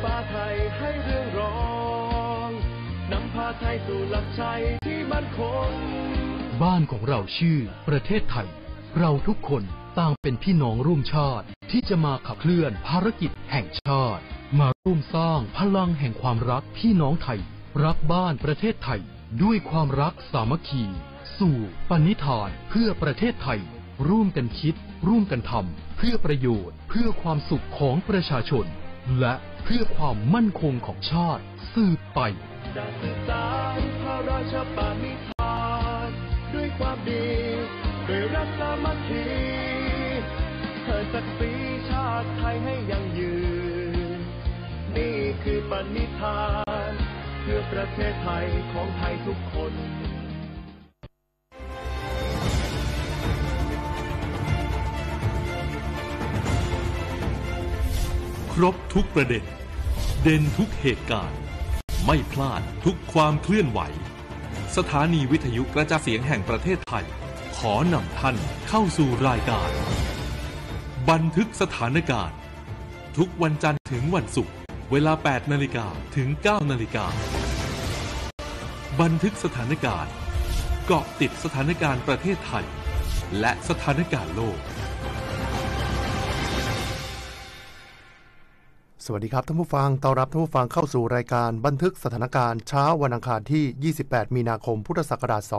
ฟ้าไทยให้เรื่องรองนำพาไทยสู่หลักชัยที่มั่นคงบ้านของเราชื่อประเทศไทยเราทุกคนต่างเป็นพี่น้องร่วมชาติที่จะมาขับเคลื่อนภารกิจแห่งชาติมาร่วมสร้างพลังแห่งความรักพี่น้องไทยรักบ้านประเทศไทยด้วยความรักสามัคคีสู่ปณิธานเพื่อประเทศไทยร่วมกันคิดร่วมกันทำเพื่อประโยชน์เพื่อความสุขของประชาชนและเพื่อความมั่นคงของชาติสืบไปจะสืบสานพระราชปณิธานด้วยความดีด้วยรักสามัคคีเทิดศักดิ์ศรีชาติไทยให้ยั่งยืนนี่คือปณิธานเพื่อประเทศไทยของไทยทุกคนครบทุกประเด็นเด่นทุกเหตุการณ์ไม่พลาดทุกความเคลื่อนไหวสถานีวิทยุกระจายเสียงแห่งประเทศไทยขอนำท่านเข้าสู่รายการบันทึกสถานการณ์ทุกวันจันทร์ถึงวันศุกร์เวลา 8 นาฬิกาถึง 9 นาฬิกาบันทึกสถานการณ์เกาะติดสถานการณ์ประเทศไทยและสถานการณ์โลกสวัสดีครับท่านผู้ฟังต้อนรับท่านผู้ฟังเข้าสู่รายการบันทึกสถานการณ์เช้าวันอังคารที่28มีนาคมพุทธศักราช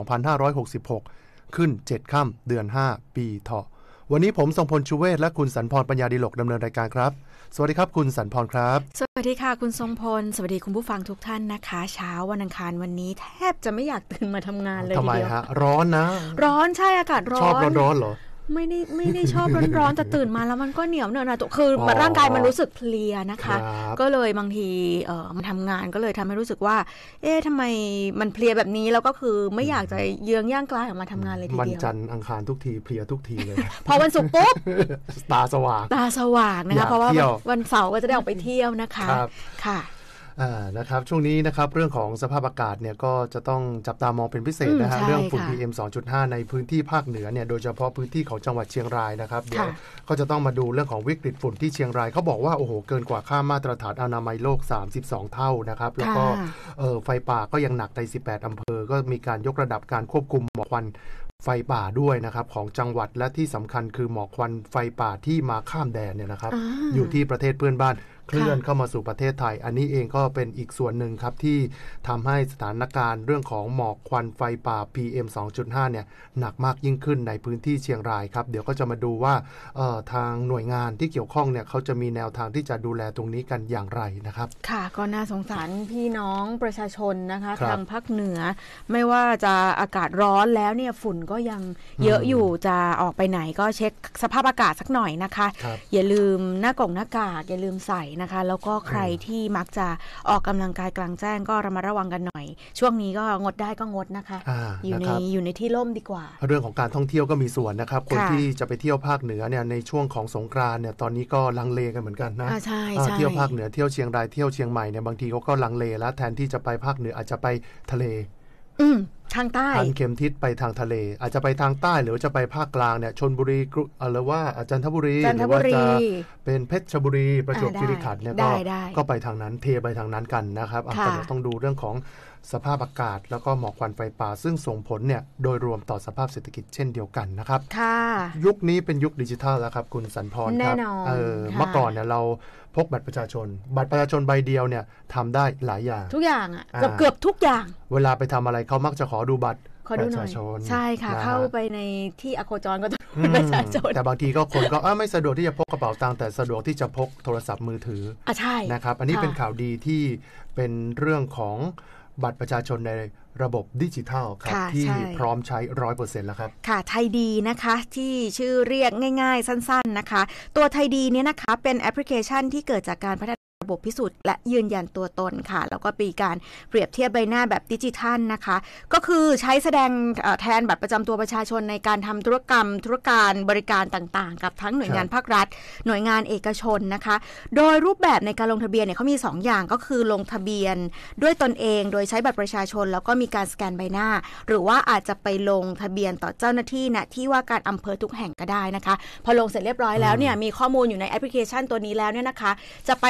2566ขึ้น7ค่ำเดือน5ปีเถาะวันนี้ผมทรงพลชูเวศและคุณสันพรปัญญาดิลกดำเนินรายการครับสวัสดีครับคุณสันพรครับสวัสดีค่ะคุณทรงพลสวัสดีคุณผู้ฟังทุกท่านนะคะเช้าวันอังคารวันนี้แทบจะไม่อยากตื่นมาทำงานเลยทำไมฮะร้อนนะร้อนใช่อากาศร้อนชอบร้อนเหรอไม่ได้ชอบร้อนๆแต่ตื่นมาแล้วมันก็เหนียวเนอะนะตัวคือร่างกายมันรู้สึกเพลียนะคะก็เลยบางทีมันทำงานก็เลยทำให้รู้สึกว่าทำไมมันเพลียแบบนี้แล้วก็คือไม่อยากจะเยื้องย่างกลายออกมาทำงานเลยทีเดียววันจันทร์อังคารทุกทีเพลียทุกทีเลยพอวันศุกร์ปุ๊บตาสว่างนะคะเพราะว่าวันเสาร์ก็จะได้ออกไปเที่ยวนะคะค่ะนะครับช่วงนี้นะครับเรื่องของสภาพอากาศเนี่ยก็จะต้องจับตามองเป็นพิเศษนะฮะเรื่องฝุ่น PM 2.5 ในพื้นที่ภาคเหนือเนี่ยโดยเฉพาะพื้นที่ของจังหวัดเชียงรายนะครับเดี๋ยวก็จะต้องมาดูเรื่องของวิกฤตฝุ่นที่เชียงรายเขาบอกว่าโอ้โหเกินกว่าค่ามาตรฐานอนามัยโลก32เท่านะครับแล้วก็ไฟป่าก็ยังหนักใน18อำเภอก็มีการยกระดับการควบคุมหมอกควันไฟป่าด้วยนะครับของจังหวัดและที่สำคัญคือหมอกควันไฟป่าที่มาข้ามแดนเนี่ยนะครับอยู่ที่ประเทศเพื่อนบ้านเคลื่อนเข้ามาสู่ประเทศไทยอันนี้เองก็เป็นอีกส่วนหนึ่งครับที่ทำให้สถานการณ์เรื่องของหมอกควันไฟป่า PM 2.5 เนี่ยหนักมากยิ่งขึ้นในพื้นที่เชียงรายครับเดี๋ยวก็จะมาดูว่าทางหน่วยงานที่เกี่ยวข้องเนี่ยเขาจะมีแนวทางที่จะดูแลตรงนี้กันอย่างไรนะครับค่ะก็น่าสงสารพี่น้องประชาชนนะคะทางภาคเหนือไม่ว่าจะอากาศร้อนแล้วเนี่ยฝุ่นก็ยังเยอะอยู่จะออกไปไหนก็เช็คสภาพอากาศสักหน่อยนะคะอย่าลืมหน้ากากอย่าลืมใส่นะคะแล้วก็ใครที่มักจะออกกำลังกายกลางแจ้งก็ระมัดระวังกันหน่อยช่วงนี้ก็งดได้ก็งดนะคะอยู่ในที่ร่มดีกว่าเรื่องของการท่องเที่ยวก็มีส่วนนะครับคนที่จะไปเที่ยวภาคเหนือเนี่ยในช่วงของสงกรานต์เนี่ยตอนนี้ก็ลังเลกันเหมือนกันนะเที่ยวภาคเหนือเที่ยวเชียงรายเที่ยวเชียงใหม่เนี่ยบางทีเขาก็ลังเลแล้วแทนที่จะไปภาคเหนืออาจจะไปทะเลทางใต้ทางเข็มทิศไปทางทะเลอาจจะไปทางใต้หรือจะไปภาคกลางเนี่ยชลบุรีหรือว่าจันทบุรีหรือว่าจะเป็นเพชรบุรีประจวบคีรีขันธ์เนี่ยก็ไปทางนั้นเทไปทางนั้นกันนะครับแต่ต้องดูเรื่องของสภาพอากาศแล้วก็หมอกควันไฟป่าซึ่งส่งผลเนี่ยโดยรวมต่อสภาพเศรษฐกิจเช่นเดียวกันนะครับยุคนี้เป็นยุคดิจิทัลแล้วครับคุณสันพรครับเมื่อก่อนเนี่ยเราพกบัตรประชาชนใบเดียวเนี่ยทำได้หลายอย่างทุกอย่างอ่ะเกือบทุกอย่างเวลาไปทำอะไรเขามักจะขอดูบัตรประชาชนใช่ค่ะเข้าไปในที่อโคจรก็ต้องประชาชนแต่บางทีก็คนก็ไม่สะดวกที่จะพกกระเป๋าตังค์แต่สะดวกที่จะพกโทรศัพท์มือถือใช่นะครับอันนี้เป็นข่าวดีที่เป็นเรื่องของบัตรประชาชนในระบบดิจิทัลครับที่พร้อมใช้ 100% แล้วครับค่ะไทยดีนะคะที่ชื่อเรียกง่ายๆสั้นๆนะคะตัวไทยดีเนี่ยนะคะเป็นแอปพลิเคชันที่เกิดจากการพัฒนาระบบพิสูจน์และยืนยันตัวตนค่ะแล้วก็มีการเปรียบเทียบใบหน้าแบบดิจิทัลนะคะก็คือใช้แสดงแทนบัตรประจำตัวประชาชนในการทำธุรการบริการต่างๆกับทั้งหน่วยงานภาครัฐหน่วยงานเอกชนนะคะโดยรูปแบบในการลงทะเบียนเนี่ยเขามี2อย่างก็คือลงทะเบียนด้วยตนเองโดยใช้บัตรประชาชนแล้วก็มีการสแกนใบหน้าหรือว่าอาจจะไปลงทะเบียนต่อเจ้าหน้าที่ณที่ว่าการอำเภอทุกแห่งก็ได้นะคะพอลงเสร็จเรียบร้อยแล้วเนี่ยมีข้อมูลอยู่ในแอปพลิเคชันตัวนี้แล้วเนี่ยนะคะจะไปทำอะไร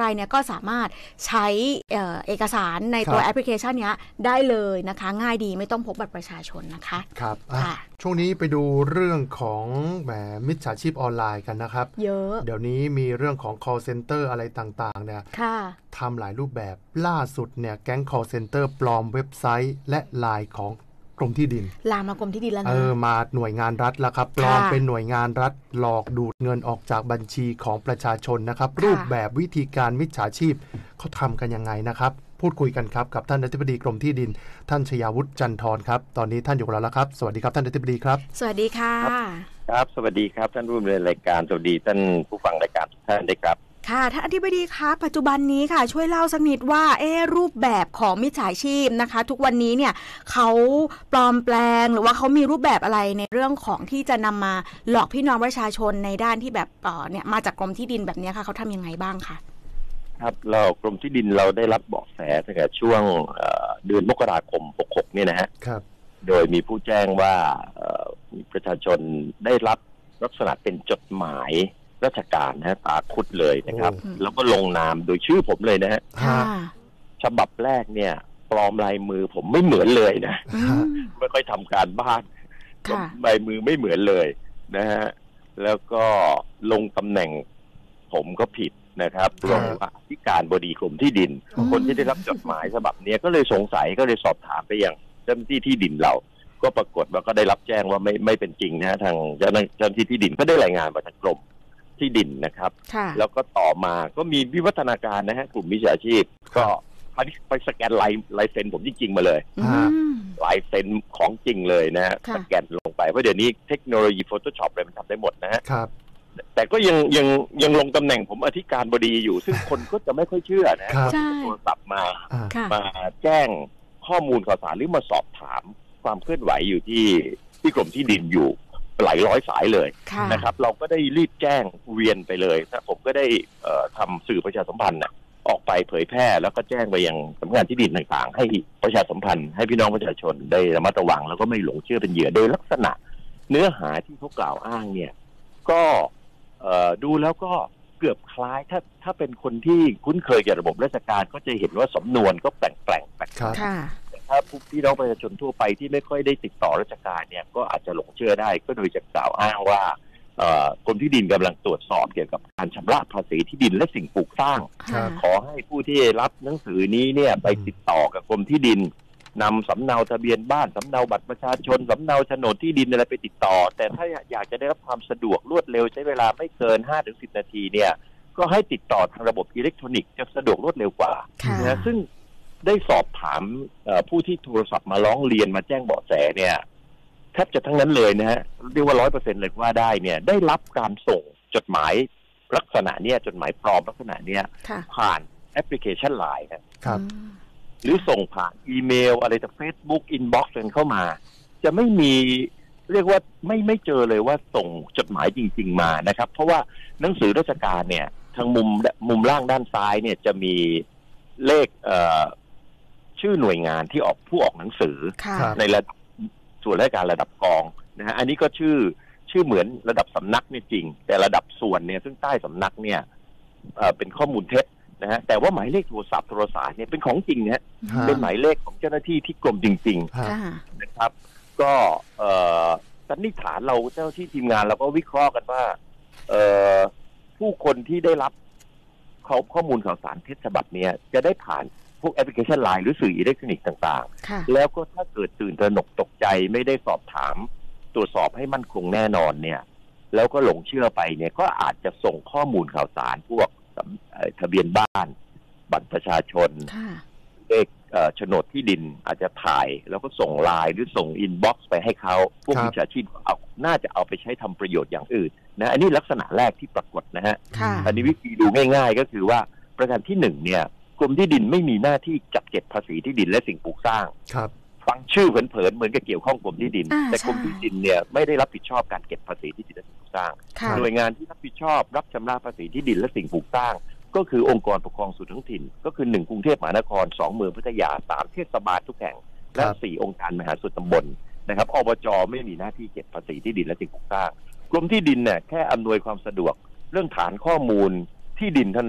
เนี่ยก็สามารถใช้เอกสารในตัวแอปพลิเคชันนี้ได้เลยนะคะง่ายดีไม่ต้องพกบัตรประชาชนนะคะครับช่วงนี้ไปดูเรื่องของมิจฉาชีพออนไลน์กันนะครับเยอะเดี๋ยวนี้มีเรื่องของ call center อะไรต่างๆเนี่ยทำหลายรูปแบบล่าสุดเนี่ยแก๊ง call center ปลอมเว็บไซต์และไลน์ของกรมที่ดินลามากรมที่ดินแล้วนะมาหน่วยงานรัฐแล้วครับปลอมเป็นหน่วยงานรัฐหลอกดูดเงินออกจากบัญชีของประชาชนนะครับรูปแบบวิธีการมิจฉาชีพเขาทำกันยังไงนะครับพูดคุยกันครับกับท่านอธิบดีกรมที่ดินท่านชยาวุฒิจันทร์ครับตอนนี้ท่านอยู่กับเราแล้วครับสวัสดีครับท่านอธิบดีครับสวัสดีค่ะครับสวัสดีครับท่านผู้ดำเนินรายการสวัสดีท่านผู้ฟังรายการทุกท่านด้วยครับค่ะท่านอธิบดีคะปัจจุบันนี้ค่ะช่วยเล่าสักนิดว่ารูปแบบของมิจฉาชีพนะคะทุกวันนี้เนี่ยเขาปลอมแปลงหรือว่าเขามีรูปแบบอะไรในเรื่องของที่จะนำมาหลอกพี่น้องประชาชนในด้านที่แบบเนี่ยมาจากกรมที่ดินแบบนี้ค่ะเขาทำยังไงบ้างคะครับเรากรมที่ดินเราได้รับเบาะแสตั้งแต่ช่วงเดือนมกราคม66เนี่ยนะฮะครับโดยมีผู้แจ้งว่าประชาชนได้รับลักษณะเป็นจดหมายราชการนะตาคุดเลยนะครับแล้วก็ลงนามโดยชื่อผมเลยนะฮะฉบับแรกเนี่ยปลอมลายมือผมไม่เหมือนเลยนะไม่ค่อยทำการบ้านลายมือไม่เหมือนเลยนะฮะแล้วก็ลงตำแหน่งผมก็ผิดนะครับรองอธิการบดีกรมที่ดินคนที่ได้รับจดหมายฉบับนี้ก็เลยสงสัยก็เลยสอบถามไปยังเจ้าหน้าที่ที่ดินเราก็ปรากฏว่าก็ได้รับแจ้งว่าไม่เป็นจริงนะทางเจ้าหน้าที่ที่ดินก็ได้รายงานมาทางกรมที่ดินนะครับแล้วก็ต่อมาก็มีวิวัฒนาการนะฮะกลุ่มมิจฉาชีพก็ไปสแกนลายเซ็นผมจริงๆมาเลยลายเซ็นของจริงเลยนะฮะสแกนลงไปเพราะเดี๋ยวนี้เทคโนโลยี Photoshop อะไรมันทำได้หมดนะฮะแต่ก็ยังลงตำแหน่งผมอธิการบดีอยู่ซึ่งคนก็จะไม่ค่อยเชื่อนะคนโทรศัพท์มาแจ้งข้อมูลข่าวสารหรือมาสอบถามความเคลื่อนไหวอยู่ที่กรมที่ดินอยู่หลายร้อยสายเลยนะครับเราก็ได้รีบแจ้งเวียนไปเลยนะผมก็ได้ทำสื่อประชาสัมพันธ์ออกไปเผยแพร่แล้วก็แจ้งไปยังสำนักงานที่ดินต่างๆให้ประชาสัมพันธ์ให้พี่น้องประชาชนได้ระมัดระวังแล้วก็ไม่หลงเชื่อเป็นเหยื่อโดยลักษณะเนื้อหาที่เขากล่าวอ้างเนี่ยก็ดูแล้วก็เกือบคล้ายถ้าเป็นคนที่คุ้นเคยกับระบบราชการก็จะเห็นว่าสำนวนก็แปลงแต่ถ้าพี่น้องประชาชนทั่วไปที่ไม่ค่อยได้ติดต่อราชการเนี่ยก็อาจจะหลงเชื่อได้ก็โดยจะกล่าวอ้างว่ากรมที่ดินกำลังตรวจสอบเกี่ยวกับการชำระภาษีที่ดินและสิ่งปลูกสร้างขอให้ผู้ที่รับหนังสือนี้เนี่ยไปติดต่อกับกรมที่ดินนำสำเนาทะเบียนบ้านสำเนาบัตรประชาชนสำเนาโฉนดที่ดินอะไรไปติดต่อแต่ถ้าอยากจะได้รับความสะดวกรวดเร็วใช้เวลาไม่เกิน 5-10 นาทีเนี่ยก็ให้ติดต่อทางระบบอิเล็กทรอนิกส์จะสะดวกรวดเร็วกว่านะซึ่งได้สอบถามผู้ที่โทรศัพท์มาร้องเรียนมาแจ้งเบาะแสเนี่ยแทบจะทั้งนั้นเลยนะฮะเรียกว่า 100% เลยว่าได้เนี่ยได้รับการส่งจดหมายลักษณะเนี้ยจดหมายปลอมลักษณะเนี้ยผ่านแอปพลิเคชัน LINE ครับหรือส่งผ่านอีเมลอะไรจาก Facebook Inbox เข้ามาจะไม่มีเรียกว่าไม่เจอเลยว่าส่งจดหมายจริงๆมานะครับเพราะว่าหนังสือราชการเนี่ยทางมุมล่างด้านซ้ายเนี่ยจะมีเลขชื่อหน่วยงานที่ผู้ออกหนังสือในระดับส่วนราชการระดับกองนะฮะอันนี้ก็ชื่อเหมือนระดับสำนักเนี่ยจริงแต่ระดับส่วนเนี่ยซึ่งใต้สำนักเนี่ยเป็นข้อมูลเท็จนะฮะแต่ว่าหมายเลขโทรศัพท์โทรสารเนี่ยเป็นของจริงนะเป็นหมายเลขของเจ้าหน้าที่ที่กรมจริงๆนะครับก็สันนิษฐานเราเจ้าที่ทีมงานเราก็วิเคราะห์กันว่าผู้คนที่ได้รับข้อมูลข่าวสารเท็จฉบับนี้จะได้ผ่านพวกแอปพลิเคชัน LINE หรือสื่ออิเล็กทรอนิกส์ต่างๆแล้วก็ถ้าเกิดตื่นตระหนกตกใจไม่ได้สอบถามตรวจสอบให้มั่นคงแน่นอนเนี่ยแล้วก็หลงเชื่อไปเนี่ยก็อาจจะส่งข้อมูลข่าวสารพวกทะเบียนบ้านบัตรประชาชนเลขโฉนดที่ดินอาจจะถ่ายแล้วก็ส่งไลน์หรือส่งอินบ็อกซ์ไปให้เขาพวกมิจฉาชีพน่าจะเอาไปใช้ทำประโยชน์อย่างอื่นนะอันนี้ลักษณะแรกที่ปรากฏนะฮะอันนี้วิธีดูง่ายๆก็คือว่าประการที่1เนี่ยกรมที่ดินไม่มีหน้าที่จัดเก็บภาษีที่ดินและสิ่งปลูกสร้างฟังชื่อเผินๆเหมือนกับเกี่ยวข้องกรมที่ดินแต่กรมที่ดินเนี่ยไม่ได้รับผิดชอบการเก็บภาษีที่ดินและสิ่งปลูกสร้างหน่วยงานที่รับผิดชอบรับชำระภาษีที่ดินและสิ่งปลูกสร้างก็คือองค์กรปกครองส่วนท้องถิ่นก็คือ1กรุงเทพมหานคร2เมืองพัทยา3เทศบาลทุกแห่งและ4องค์การมหาส่วนตำบลนะครับอบจ.ไม่มีหน้าที่เก็บภาษีที่ดินและสิ่งปลูกสร้างกรมที่ดินเนี่ยแค่อำนวยความสะดวกเรื่องฐานข้อมูลที่ดินเท่านั้นเอง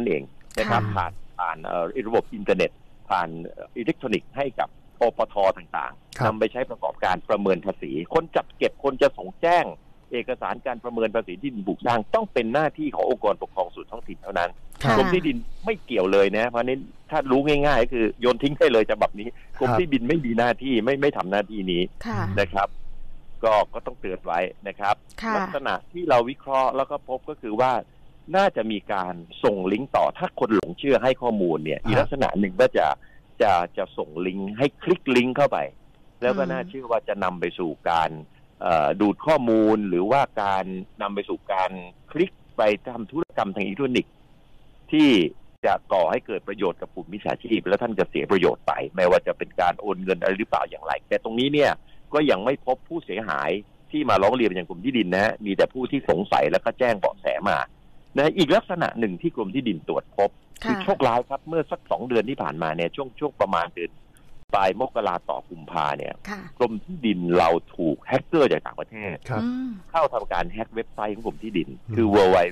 นะครับผ่านระบบอินเทอร์เน็ตผ่านอิเล็กทรอนิกส์ให้กับปปท.ต่างๆนำไปใช้ประกอบการประเมินภาษีคนจัดเก็บคนจะส่งแจ้งเอกสารการประเมินภาษีที่ดินปลูกสร้างต้องเป็นหน้าที่ขององค์กรปกครองส่วนท้องถิ่นเท่านั้นกรมที่ดินไม่เกี่ยวเลยนะเพราะนี้ถ้ารู้ง่ายๆคือโยนทิ้งได้เลยฉบับนี้กรมที่ดินไม่มีหน้าที่ไม่ทำหน้าที่นี้นะครับก็ต้องเตือนไว้นะครับลักษณะที่เราวิเคราะห์แล้วก็พบก็คือว่าน่าจะมีการส่งลิงก์ต่อถ้าคนหลงเชื่อให้ข้อมูลเนี่ยอีกลักษณะหนึ่งก็จะส่งลิงก์ให้คลิกลิงก์เข้าไปแล้วก็น่าเชื่อว่าจะนำไปสู่การดูดข้อมูลหรือว่าการนำไปสู่การคลิกไปทำธุรกรรมทางอิเล็กทรอนิกส์ที่จะก่อให้เกิดประโยชน์กับกลุ่มมิจฉาชีพแล้วท่านจะเสียประโยชน์ไปไม่ว่าจะเป็นการโอนเงินอะไรหรือเปล่าอย่างไรแต่ตรงนี้เนี่ยก็ยังไม่พบผู้เสียหายที่มาร้องเรียนอย่างกลุ่มที่ดินนะมีแต่ผู้ที่สงสัยแล้วก็แจ้งเบาะแสมานะอีกลักษณะหนึ่งที่กรมที่ดินตรวจพบคือโชคร้ายครับเมื่อสัก2 เดือนที่ผ่านมาเนี่ยช่วงประมาณเดือนปลายมกราต่อกุมภาเนี่ยกรมที่ดินเราถูกแฮกเกอร์จากต่างประเทศเข้าทำการแฮกเว็บไซต์ของกรมที่ดินคือ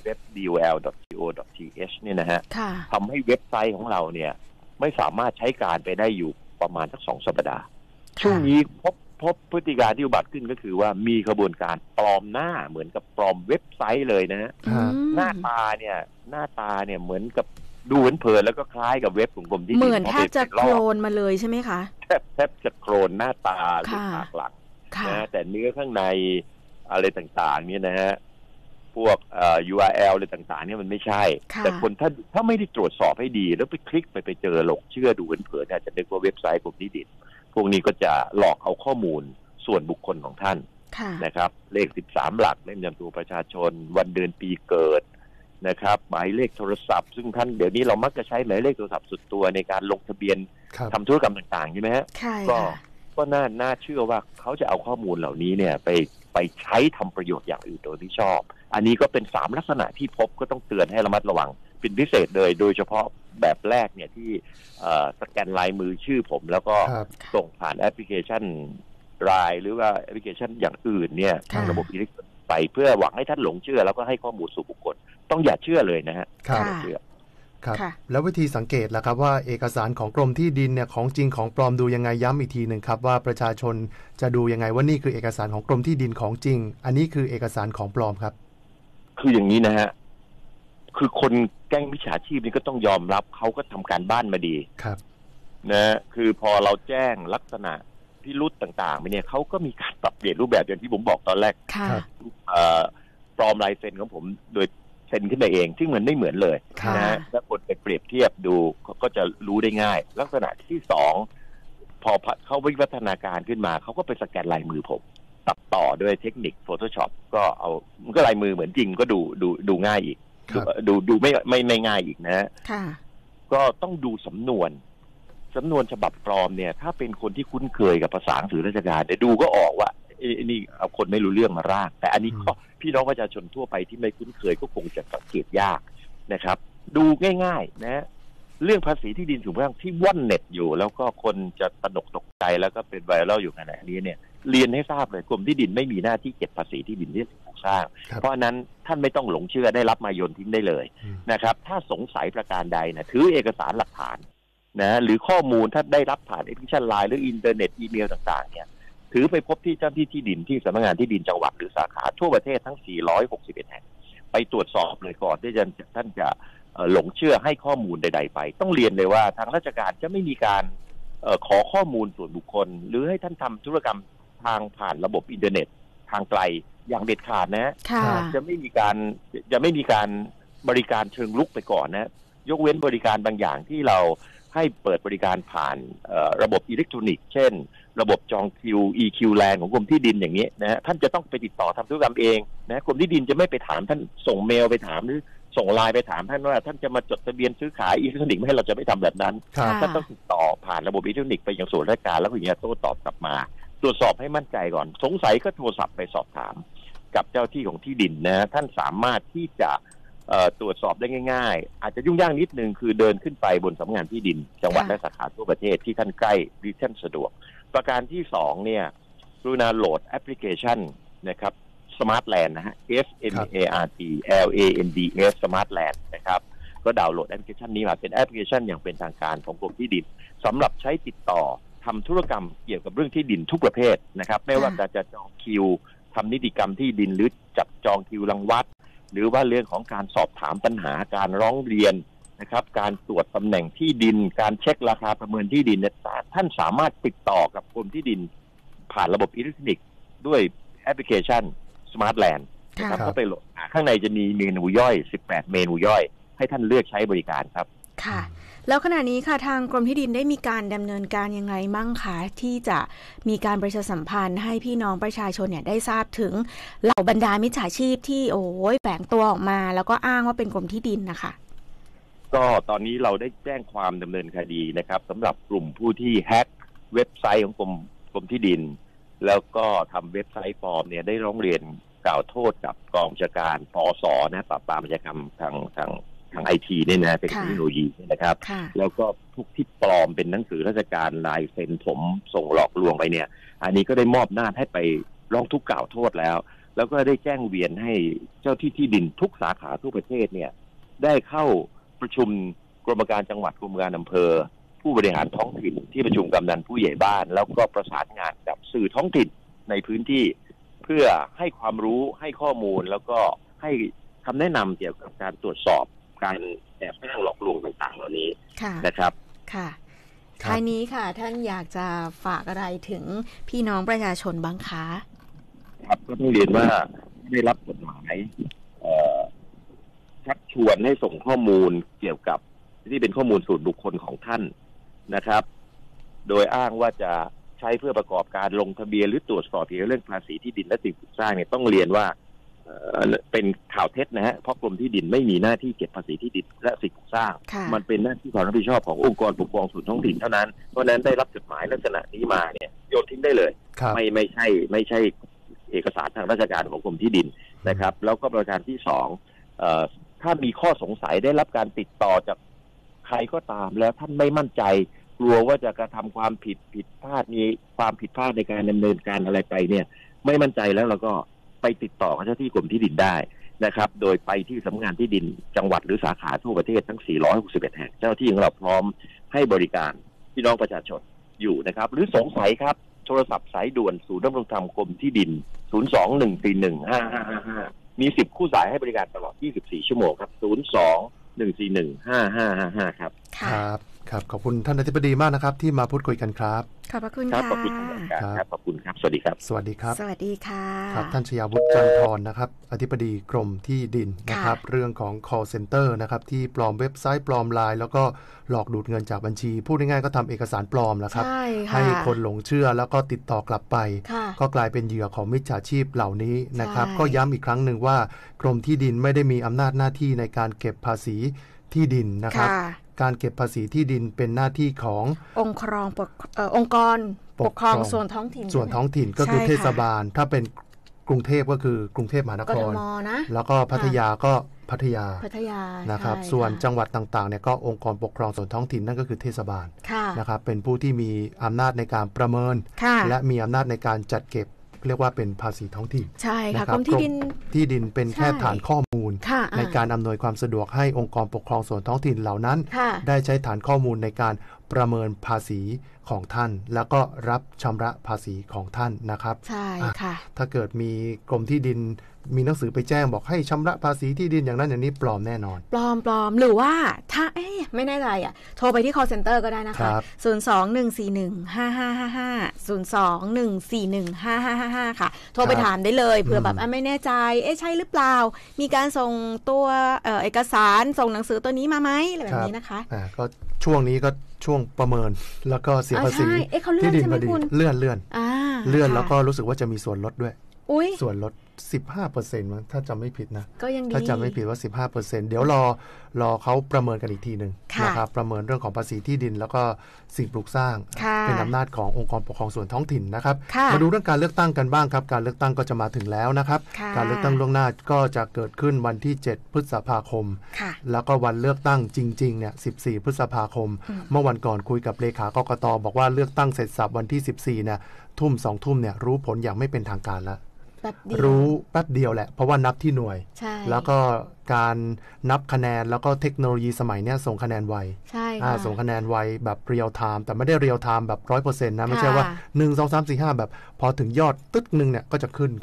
www.dol.go.th เนี่ยนะฮะทำให้เว็บไซต์ของเราเนี่ยไม่สามารถใช้การไปได้อยู่ประมาณสัก2 สัปดาห์ช่วงนี้พบพฤติการที่อุบัติขึ้นก็คือว่ามีขบวนการปลอมหน้าเหมือนกับปลอมเว็บไซต์เลยนะฮะหน้าตาเนี่ยเหมือนกับดูเผินๆแล้วก็คล้ายกับเว็บของกรมที่ดินเหมือนแทบจะโคลนมาเลยใช่ไหมคะแทบจะโคลนหน้าตาหรือฉากหลังนะแต่เนื้อข้างในอะไรต่างๆเนี่ยนะฮะพวกURL อะไรต่างๆเนี่ยมันไม่ใช่แต่คนถ้าไม่ได้ตรวจสอบให้ดีแล้วไปคลิกไปเจอหลงเชื่อดูเผินๆอาจจะนึกว่าเว็บไซต์กรมที่ดินพวกนี้ก็จะหลอกเอาข้อมูลส่วนบุคคลของท่านนะครับเลข13 หลักเลขประจำตัวประชาชนวันเดือนปีเกิดนะครับหมายเลขโทรศัพท์ซึ่งท่านเดี๋ยวนี้เรามักจะใช้หมายเลขโทรศัพท์สุดตัวในการลงทะเบียนทำธุรกรรมต่างๆใช่ไหมฮะก็น่าเชื่อว่าเขาจะเอาข้อมูลเหล่านี้เนี่ยไปใช้ทำประโยชน์อย่างอื่นโดยที่ชอบอันนี้ก็เป็น3 ลักษณะที่พบก็ต้องเตือนให้ระมัดระวังเป็นพิเศษเลยโดยเฉพาะแบบแรกเนี่ยที่สแกนลายมือชื่อผมแล้วก็ส่งผ่านแอปพลิเคชันรายหรือว่าแอปพลิเคชันอย่างอื่นเนี่ยทางระบบอิเล็กทรอนิกส์ไปเพื่อหวังให้ท่านหลงเชื่อแล้วก็ให้ข้อมูลสู่บุคคลต้องอย่าเชื่อเลยนะฮะอย่าเชื่อครับแล้ววิธีสังเกตล่ะครับว่าเอกสารของกรมที่ดินเนี่ยของจริงของปลอมดูยังไงย้ำอีกทีหนึ่งครับว่าประชาชนจะดูยังไงว่านี่คือเอกสารของกรมที่ดินของจริงอันนี้คือเอกสารของปลอมครับคืออย่างนี้นะฮะคือคนแก๊งมิจฉาชีพนี่ก็ต้องยอมรับเขาก็ทำการบ้านมาดีครับนะคือพอเราแจ้งลักษณะพิรุธต่างๆไปเนี่ยเขาก็มีการปรับเปลี่ยนรูปแบบอย่างที่ผมบอกตอนแรกปลอมลายเซ็นของผมโดยเซ็นขึ้นมาเองที่มันไม่เหมือนเลยนะถ้าคนไปเปรียบเทียบดูก็จะรู้ได้ง่ายลักษณะที่2พอเขาวิวัฒนาการขึ้นมาเขาก็ไปสแกนลายมือผมตัดต่อด้วยเทคนิค Photoshop ก็เอามันก็ลายมือเหมือนจริงก็ดูง่ายอีกดูไม่ง่ายอีกนะก็ต้องดูสำนวนฉบับปลอมเนี่ยถ้าเป็นคนที่คุ้นเคยกับภาษาหนังสือราชการดูก็ออกว่านี่เอาคนไม่รู้เรื่องมาร่างแต่อันนี้ก็พี่น้องประชาชนทั่วไปที่ไม่คุ้นเคยก็คงจะสังเกตยากนะครับดูง่ายๆนะเรื่องภาษีที่ดินถูกต้องที่ว่อนเน็ตอยู่แล้วก็คนจะตระหนกตกใจแล้วก็เป็นไวรัลอยู่ขณะนี้เนี่ยเรียนให้ทราบเลยกรมที่ดินไม่มีหน้าที่เก็บภาษีที่ดินที่ปลูกสร้างเพราะนั้นท่านไม่ต้องหลงเชื่อได้รับมาโยนทิ้งได้เลยนะครับถ้าสงสัยประการใดนะถือเอกสารหลักฐานนะหรือข้อมูลถ้าได้รับผ่านแอปพลิเคชันไลน์หรืออินเทอร์เน็ตอีเมลต่างๆเนี่ยถือไปพบที่เจ้าที่ดินที่สำนักงานที่ดินจังหวัดหรือสาขาทั่วประเทศทั้ง461แห่งไปตรวจสอบเลยก่อนที่ท่านจะหลงเชื่อให้ข้อมูลใดๆไปต้องเรียนเลยว่าทางราชการจะไม่มีการขอข้อมูลส่วนบุคคลหรือให้ท่านทำธุรกรรมทางผ่านระบบอินเทอร์เน็ตทางไกลอย่างเด็ดขาดนะจะไม่มีการบริการเชิงลุกไปก่อนนะยกเว้นบริการบางอย่างที่เราให้เปิดบริการผ่านระบบอิเล็กทรอนิกส์เช่นระบบจองคิว EQ Land ของกรมที่ดินอย่างนี้นะฮะท่านจะต้องไปติดต่อทำธุรกรรมเองนะกรมที่ดินจะไม่ไปถามท่านส่งเมลไปถามหรือส่งไลน์ไปถามท่านว่าท่านจะมาจดทะเบียนซื้อขายอิเล็กทรอนิกส์ไม่ให้เราจะไม่ทำแบบนั้นท่านต้องติดต่อผ่านระบบอิเล็กทรอนิกส์ไปยังส่วนราชการแล้วอย่างเงี้ยโต้ตอบกลับมาตรวจสอบให้มั่นใจก่อนสงสัยก็โทรศัพท์ไปสอบถามกับเจ้าที่ของที่ดินนะท่านสามารถที่จะตรวจสอบได้ง่ายๆอาจจะยุ่งยากนิดนึงคือเดินขึ้นไปบนสำนักงานที่ดินจังหวัดและสาขาทั่วประเทศที่ท่านใกล้หรือท่านสะดวกประการที่2เนี่ยกรุณาโหลดแอปพลิเคชันนะครับ Smart Land นะฮะ SMART LAND Smart Land นะครับก็ดาวน์โหลดแอปพลิเคชันนี้มาเป็นแอปพลิเคชันอย่างเป็นทางการของกรมที่ดินสำหรับใช้ติดต่อทำธุรกรรมเกี่ยวกับเรื่องที่ดินทุกประเภทนะครับไม่ว่าจะจองคิวทำนิติกรรมที่ดินหรือจับจองคิวรังวัดหรือว่าเรื่องของการสอบถามปัญหาการร้องเรียนนะครับการตรวจตำแหน่งที่ดินการเช็คราคาประเมินที่ดินเนี่ยท่านสามารถติดต่อกับกรมที่ดินผ่านระบบอิเล็กทรอนิกส์ด้วยแอปพลิเคชัน Smart Land นะครับก็ไปโหลดข้างในจะมีเมนูย่อย18เมนูย่อยให้ท่านเลือกใช้บริการครับค่ะแล้วขณะนี้ค่ะทางกรมที่ดินได้มีการดำเนินการยังไงมั่งคะที่จะมีการประชาสัมพันธ์ให้พี่น้องประชาชนเนี่ยได้ทราบถึงเหล่าบรรดามิจฉาชีพที่แฝงตัวออกมาแล้วก็อ้างว่าเป็นกรมที่ดินนะคะก็ตอนนี้เราได้แจ้งความดำเนินคดีนะครับสำหรับกลุ่มผู้ที่แฮกเว็บไซต์ของกรมที่ดินแล้วก็ทำเว็บไซต์ปลอมเนี่ยได้ร้องเรียนกล่าวโทษกับกองบัญชาการปสนะปราบปรามอาชญากรรมทางไอทีเนี่ยนะเป็นเทคโนโลยีนะครับแล้วก็พวกที่ปลอมเป็นหนังสือราชการลายเซ็นผมส่งหลอกลวงไปเนี่ยอันนี้ก็ได้มอบหน้าให้ไปร้องทุกข์กล่าวโทษแล้วก็ได้แจ้งเวียนให้เจ้าที่ดินทุกสาขาทั่วประเทศเนี่ยได้เข้าประชุมกรมการจังหวัดกรมการอำเภอผู้บริหารท้องถิ่นที่ประชุมกำนันผู้ใหญ่บ้านแล้วก็ประสานงานกับสื่อท้องถิ่นในพื้นที่เพื่อให้ความรู้ให้ข้อมูลแล้วก็ให้คำแนะนำเกี่ยวกับการตรวจสอบการแอบอ้างหลอกลวงต่างๆเหล่านี้นะครับค่ะท้ายนี้ค่ะท่านอยากจะฝากอะไรถึงพี่น้องประชาชนบ้างคะครับก็ต้องเรียนว่าได้รับกฎหมายชักชวนให้ส่งข้อมูลเกี่ยวกับที่เป็นข้อมูลส่วนบุคคลของท่านนะครับโดยอ้างว่าจะใช้เพื่อประกอบการลงทะเบียนหรือตรวจสอบเกี่ยวกับเรื่องภาษีที่ดินและสิ่งปลูกสร้างเนี่ยต้องเรียนว่าเป็นข่าวเท็จนะฮะเพราะกรมที่ดินไม่มีหน้าที่เก็บภาษีที่ดินและสิ่งปลูกสร้างมันเป็นหน้าที่ความรับผิดชอบขององค์กรปกครองส่วนท้องถิ่นเท่านั้นเพราะนั้นได้รับจดหมายลักษณะนี้มาเนี่ยโยนทิ้งได้เลยไม่ใช่เอกสารทางราชการของกรมที่ดินนะครับแล้วก็ประการที่สองถ้ามีข้อสงสัยได้รับการติดต่อจากใครก็ตามแล้วท่านไม่มั่นใจกลัวว่าจะกระทำความผิดพลาดมีความผิดพลาดในการดำเนินการอะไรไปเนี่ยไม่มั่นใจแล้วเราก็ไปติดต่อกับเจ้าที่กรมที่ดินได้นะครับโดยไปที่สำนักงานที่ดินจังหวัดหรือสาขาทั่วประเทศทั้ง461แห่งเจ้าที่ของเราพร้อมให้บริการพี่น้องประชาชนอยู่นะครับหรือสงสัยครับโทรศัพท์สายด่วนศูนย์ดำรงธรรมกรมที่ดิน021415555มี10คู่สายให้บริการตลอด24ชั่วโมงครับ021415555ครับครับขอบคุณท่านอธิบดีมากนะครับที่มาพูดคุยกันครับขอบพระคุณค่ะขอบคุณครับขอบคุณครับสวัสดีครับสวัสดีครับสวัสดีค่ะครับท่านชยาวุฒิจันทรนะครับอธิบดีกรมที่ดินนะครับเรื่องของ call center นะครับที่ปลอมเว็บไซต์ปลอมไลน์แล้วก็หลอกดูดเงินจากบัญชีพูดง่ายๆก็ทำเอกสารปลอมแล้วครับให้คนหลงเชื่อแล้วก็ติดต่อกลับไปก็กลายเป็นเหยื่อของมิจฉาชีพเหล่านี้นะครับก็ย้ำอีกครั้งหนึ่งว่ากรมที่ดินไม่ได้มีอำนาจหน้าที่ในการเก็บภาษีที่ดินนะครับการเก็บภาษีที่ดินเป็นหน้าที่ขององค์กรปกครองส่วนท้องถิ่นก็คือเทศบาลถ้าเป็นกรุงเทพก็คือกรุงเทพมหานครแล้วก็พัทยาก็พัทยานะครับส่วนจังหวัดต่างๆเนี่ยก็องค์กรปกครองส่วนท้องถิ่นนั่นก็คือเทศบาลนะครับเป็นผู้ที่มีอำนาจในการประเมินและมีอำนาจในการจัดเก็บเรียกว่าเป็นภาษีท้องถิ่นใช่ค่ะกรมที่ดินเป็นแค่ฐานข้อมูลในการอำนวยความสะดวกให้องค์กรปกครองส่วนท้องถิ่นเหล่านั้นได้ใช้ฐานข้อมูลในการประเมินภาษีของท่านแล้วก็รับชำระภาษีของท่านนะครับใช่ค่ะถ้าเกิดมีกรมที่ดินมีหนังสือไปแจ้งบอกให้ชำระภาษีที่ดินอย่างนั้นอย่างนี้ปลอมแน่นอนปลอมหรือว่าถ้าไม่แน่ใจโทรไปที่ call center ก็ได้นะคะ021415555 ค่ะโทรไปถามได้เลยเผื่อแบบไม่แน่ใจใช่หรือเปล่ามีการส่งตัวเอกสารส่งหนังสือตัวนี้มาไหมอะไรแบบนี้นะคะก็ช่วงนี้ก็ช่วงประเมินแล้วก็เสียภาษีที่ดินพอดีเลื่อนแล้วก็รู้สึกว่าจะมีส่วนลดด้วยส่วนลด 15% มั้งถ้าจำไม่ผิดนะถ้าจำไม่ผิดว่า 15% เดี๋ยวรอเขาประเมินกันอีกทีนึงนะครับประเมินเรื่องของภาษีที่ดินแล้วก็สิ่งปลูกสร้างเป็นอำนาจขององค์กรปกครองส่วนท้องถิ่นนะครับมาดูเรื่องการเลือกตั้งกันบ้างครับการเลือกตั้งก็จะมาถึงแล้วนะครับการเลือกตั้งล่วงหน้าก็จะเกิดขึ้นวันที่7พฤษภาคมแล้วก็วันเลือกตั้งจริงๆเนี่ย14พฤษภาคมเมื่อวันก่อนคุยกับเลขากกต.บอกว่าเลือกตั้งเสร็จสับวันที่14เนี่ยทุ่ม2ทุ่มเนี่ยรู้ผลอย่างไม่เป็นทางการแล้วรู้แป๊บเดียวแหละเพราะว่านับที่หน่วยแล้วก็การนับคะแนนแล้วก็เทคโนโลยีสมัยนี้ส่งคะแนนไวใช่ค่ะส่งคะแนนไวแบบเรียลไทม์แต่ไม่ได้เรียลไทม์แบบ 100% นะไม่ใช่ว่า1 2 3 4 5แบบพอถึงยอดตึ๊กนึงเนี่ยก็จะขึ้น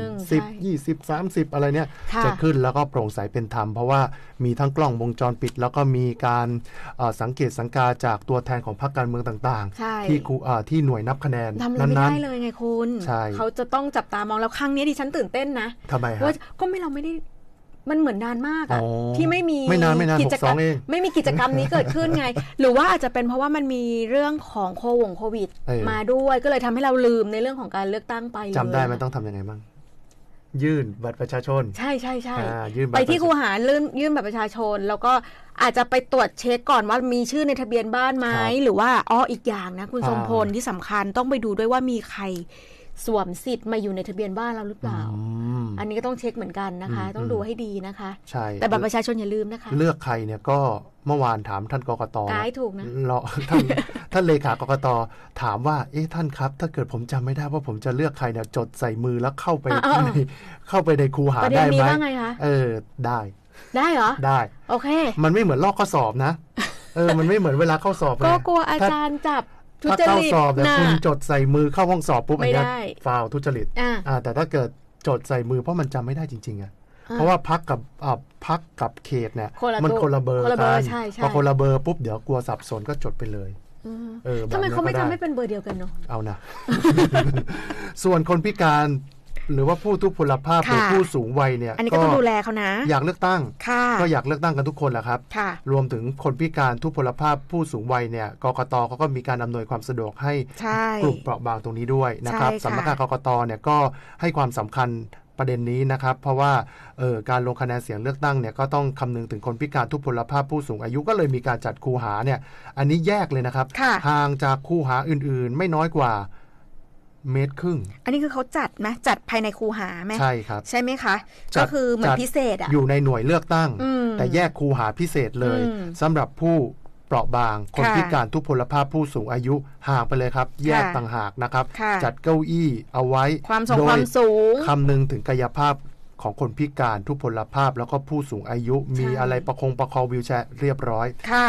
10 20 30อะไรเนี่ยจะขึ้นแล้วก็โปร่งใสเป็นธรรมเพราะว่ามีทั้งกล้องวงจรปิดแล้วก็มีการสังเกตสังกาจากตัวแทนของพรรคการเมืองต่างๆที่หน่วยนับคะแนนนั้นไม่ได้เลยไงคุณเขาจะต้องจับตามองแล้วครั้งนี้ดิฉันตื่นเต้นนะทำไมว่าก็เราไม่ได้มันเหมือนนานมากอะที่ไม่มีกิจกรรมไม่มีกิจกรรมนี้เกิดขึ้นไงหรือว่าอาจจะเป็นเพราะว่ามันมีเรื่องของโควิดมาด้วยก็เลยทำให้เราลืมในเรื่องของการเลือกตั้งไปเลยจำได้มันต้องทำยังไงบ้างยื่นบัตรประชาชนใช่ไปที่คูหายื่นบัตรประชาชนแล้วก็อาจจะไปตรวจเช็คก่อนว่ามีชื่อในทะเบียนบ้านไหมหรือว่าอีกอย่างนะคุณทรงพลที่สำคัญต้องไปดูด้วยว่ามีใครสวมสิทธิ์มาอยู่ในทะเบียนบ้านเราหรือเปล่าอันนี้ก็ต้องเช็คเหมือนกันนะคะต้องดูให้ดีนะคะใช่แต่บัตรประชาชนอย่าลืมนะคะเลือกใครเนี่ยก็เมื่อวานถามท่านกกต. ถูกนะท่านเลขากกต.ถามว่าท่านครับถ้าเกิดผมจำไม่ได้ว่าผมจะเลือกใครเนี่ยจดใส่มือแล้วเข้าไปในคูหาได้ไหมได้เหรอได้โอเคมันไม่เหมือนลอกข้อสอบนะมันไม่เหมือนเวลาเข้าสอบก็กลัวอาจารย์จับถ้าเข้าสอบแต่คุณจดใส่มือเข้าห้องสอบปุ๊บอันนี้ฟาวทุจริตแต่ถ้าเกิดจดใส่มือเพราะมันจำไม่ได้จริงๆเพราะว่าพักกับเขตเนี่ยมันคนละเบอร์กันพอคนละเบอร์ปุ๊บเดี๋ยวกลัวสับสนก็จดไปเลยทำไมเขาไม่ทำให้เป็นเบอร์เดียวกันเนาะเอานะ ส่วนคนพิการหรือว่าผู้ทุพพลภาพหรือผู้สูงวัยเนี่ยอันนี้ก็ต้องดูแลเขานะอยากเลือกตั้งก็อยากเลือกตั้งกันทุกคนแหละครับรวมถึงคนพิการทุพพลภาพผู้สูงวัยเนี่ยกกต.เขาก็มีการอำนวยความสะดวกให้กลุ่มเปราะบางตรงนี้ด้วยนะครับสำนักงานกกต.เนี่ยก็ให้ความสำคัญประเด็นนี้นะครับเพราะว่าการลงคะแนนเสียงเลือกตั้งเนี่ยก็ต้องคำนึงถึงคนพิการทุพพลภาพผู้สูงอายุก็เลยมีการจัดคูหาเนี่ยอันนี้แยกเลยนะครับห่างจากคูหาอื่นๆไม่น้อยกว่า1.5 เมตรอันนี้คือเขาจัดภายในคูหาไหมใช่ครับใช่ไหมคะก็คือเหมือนพิเศษอยู่ในหน่วยเลือกตั้งแต่แยกคูหาพิเศษเลยสำหรับผู้เปราะบางคนพิการทุพพลภาพผู้สูงอายุห่างไปเลยครับแยกต่างหากนะครับจัดเก้าอี้เอาไว้โดยคำนึงถึงกายภาพของคนพิการทุพพลภาพแล้วก็ผู้สูงอายุมีอะไรประคองวีลแชร์เรียบร้อย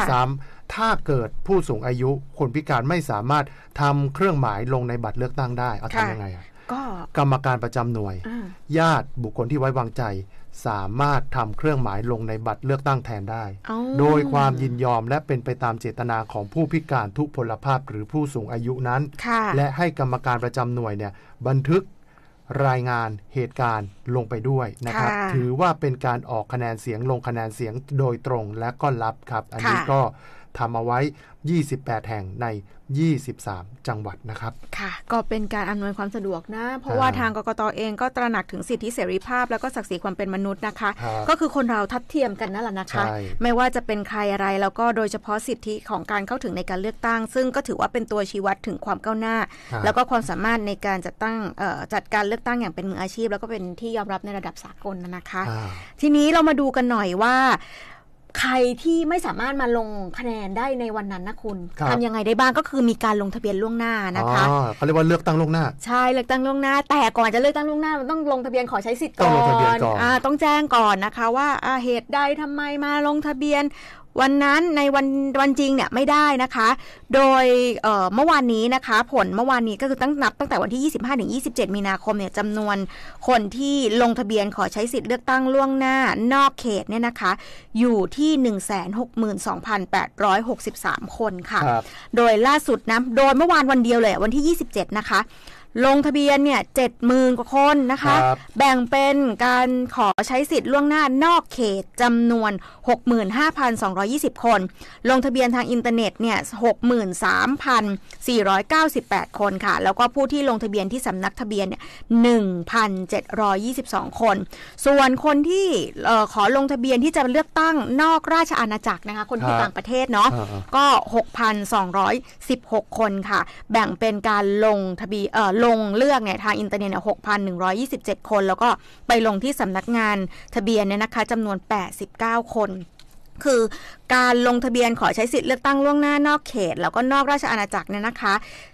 3ถ้าเกิดผู้สูงอายุคนพิการไม่สามารถทำเครื่องหมายลงในบัตรเลือกตั้งได้เอาทำยังไงก็กรรมการประจำหน่วยญาติบุคคลที่ไว้วางใจสามารถทำเครื่องหมายลงในบัตรเลือกตั้งแทนได้โดยความยินยอมและเป็นไปตามเจตนาของผู้พิการทุพพลภาพหรือผู้สูงอายุนั้นและให้กรรมการประจำหน่วยเนี่ยบันทึกรายงานเหตุการณ์ลงไปด้วยนะครับถือว่าเป็นการออกคะแนนเสียงลงคะแนนเสียงโดยตรงและก็ลับครับอันนี้ก็ทำเอาไว้28แห่งใน23จังหวัดนะครับค่ะก็เป็นการอำนวยความสะดวกนะเพราะว่าทางกกต.เองก็ตระหนักถึงสิทธิเสรีภาพแล้วก็ศักดิ์ศรีความเป็นมนุษย์นะคะก็คือคนเราทัดเทียมกันนั่นแหละนะคะไม่ว่าจะเป็นใครอะไรแล้วก็โดยเฉพาะสิทธิของการเข้าถึงในการเลือกตั้งซึ่งก็ถือว่าเป็นตัวชี้วัดถึงความก้าวหน้าแล้วก็ความสามารถในการจัดการเลือกตั้งอย่างเป็นมืออาชีพแล้วก็เป็นที่ยอมรับในระดับสากลนะคะทีนี้เรามาดูกันหน่อยว่าใครที่ไม่สามารถมาลงคะแนนได้ในวันนั้นนะคุณทำยังไงได้บ้างก็คือมีการลงทะเบียนล่วงหน้านะคะเขาเรียกว่าเลือกตั้งล่วงหน้าใช่เลือกตั้งล่วงหน้าแต่ก่อนจะเลือกตั้งล่วงหน้ามันต้องลงทะเบียนขอใช้สิทธิ์ก่อนต้องแจ้งก่อนนะคะว่าเหตุใดทำไมมาลงทะเบียนวันนั้นในวันจริงเนี่ยไม่ได้นะคะโดยเมื่อวานนี้นะคะผลเมื่อวานนี้ก็คือนับตั้งแต่วันที่25ถึง27มีนาคมเนี่ยจำนวนคนที่ลงทะเบียนขอใช้สิทธิ์เลือกตั้งล่วงหน้านอกเขตเนี่ยนะคะอยู่ที่ 162,863 คนค่ะโดยล่าสุดนะโดยเมื่อวานวันเดียวเลยวันที่27นะคะลงทะเบียนเนี่ย 70,000 กว่าคนนะคะแบ่งเป็นการขอใช้สิทธิ์ล่วงหน้านอกเขตจำนวน 65,220 คนลงทะเบียนทางอินเทอร์เน็ตเนี่ย 63,498 คนค่ะแล้วก็ผู้ที่ลงทะเบียนที่สำนักทะเบียนเนี่ย 1,722 คนส่วนคนที่ขอลงทะเบียนที่จะเลือกตั้งนอกราชอาณาจักรนะคะคนที่ต่างประเทศเนาะก็ 6,216 คนค่ะแบ่งเป็นการลงทะเบียนลงเลือกเนี่ยทางอินเทอร์เน็ตเนี่ย 6,127 คนแล้วก็ไปลงที่สำนักงานทะเบียนเนี่ยนะคะจำนวน89คนคือการลงทะเบียนขอใช้สิทธิ์เลือกตั้งล่วงหน้านอกเขตแล้วก็นอกราชอาณาจักรเนี่ยนะคะ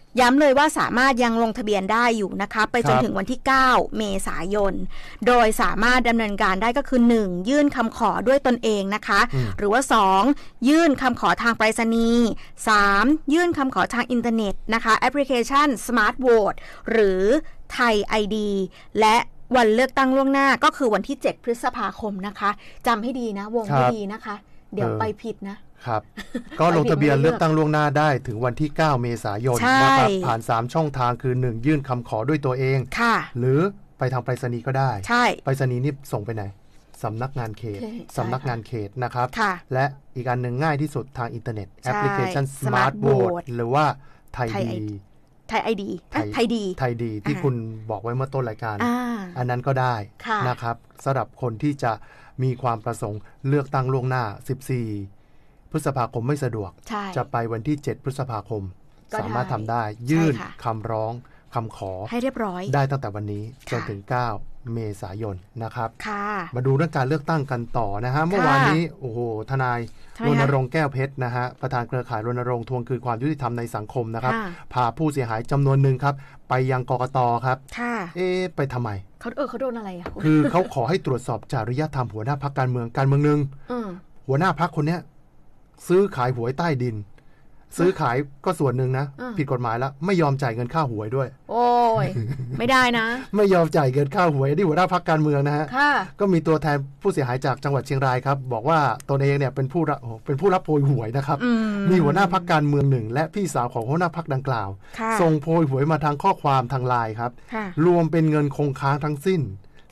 ย้ำเลยว่าสามารถยังลงทะเบียนได้อยู่นะคะไปจนถึงวันที่9เมษายนโดยสามารถดำเนินการได้ก็คือ1ยื่นคำขอด้วยตนเองนะคะหรือว่า2ยื่นคำขอทางไปรษณีย์3ยื่นคำขอทางอินเทอร์เน็ตนะคะแอปพลิเคชัน Smart Vote หรือไทย ID และวันเลือกตั้งล่วงหน้าก็คือวันที่7พฤษภาคมนะคะจำให้ดีนะวงให้ดีนะคะเดี๋ยวไปผิดนะครับก็ลงทะเบียนเลือกตั้งล่วงหน้าได้ถึงวันที่9เมษายนนะครับผ่าน3ช่องทางคือ1ยื่นคำขอด้วยตัวเองหรือไปทางไปรษณีย์ก็ได้ไปรษณีย์นี่ส่งไปไหนสำนักงานเขตสำนักงานเขตนะครับและอีกอันหนึ่งง่ายที่สุดทางอินเทอร์เน็ตแอปพลิเคชัน Smart Vote หรือว่าไทยดีไทย ID ไทยดีที่คุณบอกไว้เมื่อต้นรายการอันนั้นก็ได้นะครับสำหรับคนที่จะมีความประสงค์เลือกตั้งล่วงหน้า14พฤษภาคมไม่สะดวกจะไปวันที่7พฤษภาคมสามารถทำได้ยื่นคำร้องคำขอให้เรียบร้อยได้ตั้งแต่วันนี้จนถึง9เมษายนนะครับมาดูเรื่องการเลือกตั้งกันต่อนะฮะเมื่อวานนี้โอ้โหทนายรณรงค์แก้วเพชรนะฮะประธานเครือข่ายรณรงค์ทวงคืนความยุติธรรมในสังคมนะครับพาผู้เสียหายจำนวนหนึ่งครับไปยังกกตครับไปทำไมเขาโดนอะไรอ่ะคือเขาขอให้ตรวจสอบจริยธรรมหัวหน้าพรรคการเมืองนึงหัวหน้าพรรคคนเนี้ยซื้อขายหวยใต้ดินซื้อขายก็ส่วนหนึ่งนะผิดกฎหมายแล้วไม่ยอมจ่ายเงินค่าหวยด้วยโอ้ยไม่ได้นะไม่ยอมจ่ายเงินค่าหวยที่หัวหน้าพรรคการเมืองนะฮะก็มีตัวแทนผู้เสียหายจากจังหวัดเชียงรายครับบอกว่าตนเองเนี่ยเป็นผู้รับโพยหวยนะครับมีหัวหน้าพรรคการเมืองหนึ่งและพี่สาวของหัวหน้าพรรคดังกล่าวส่งโพยหวยมาทางข้อความทางไลน์ครับรวมเป็นเงินคงค้างทั้งสิ้น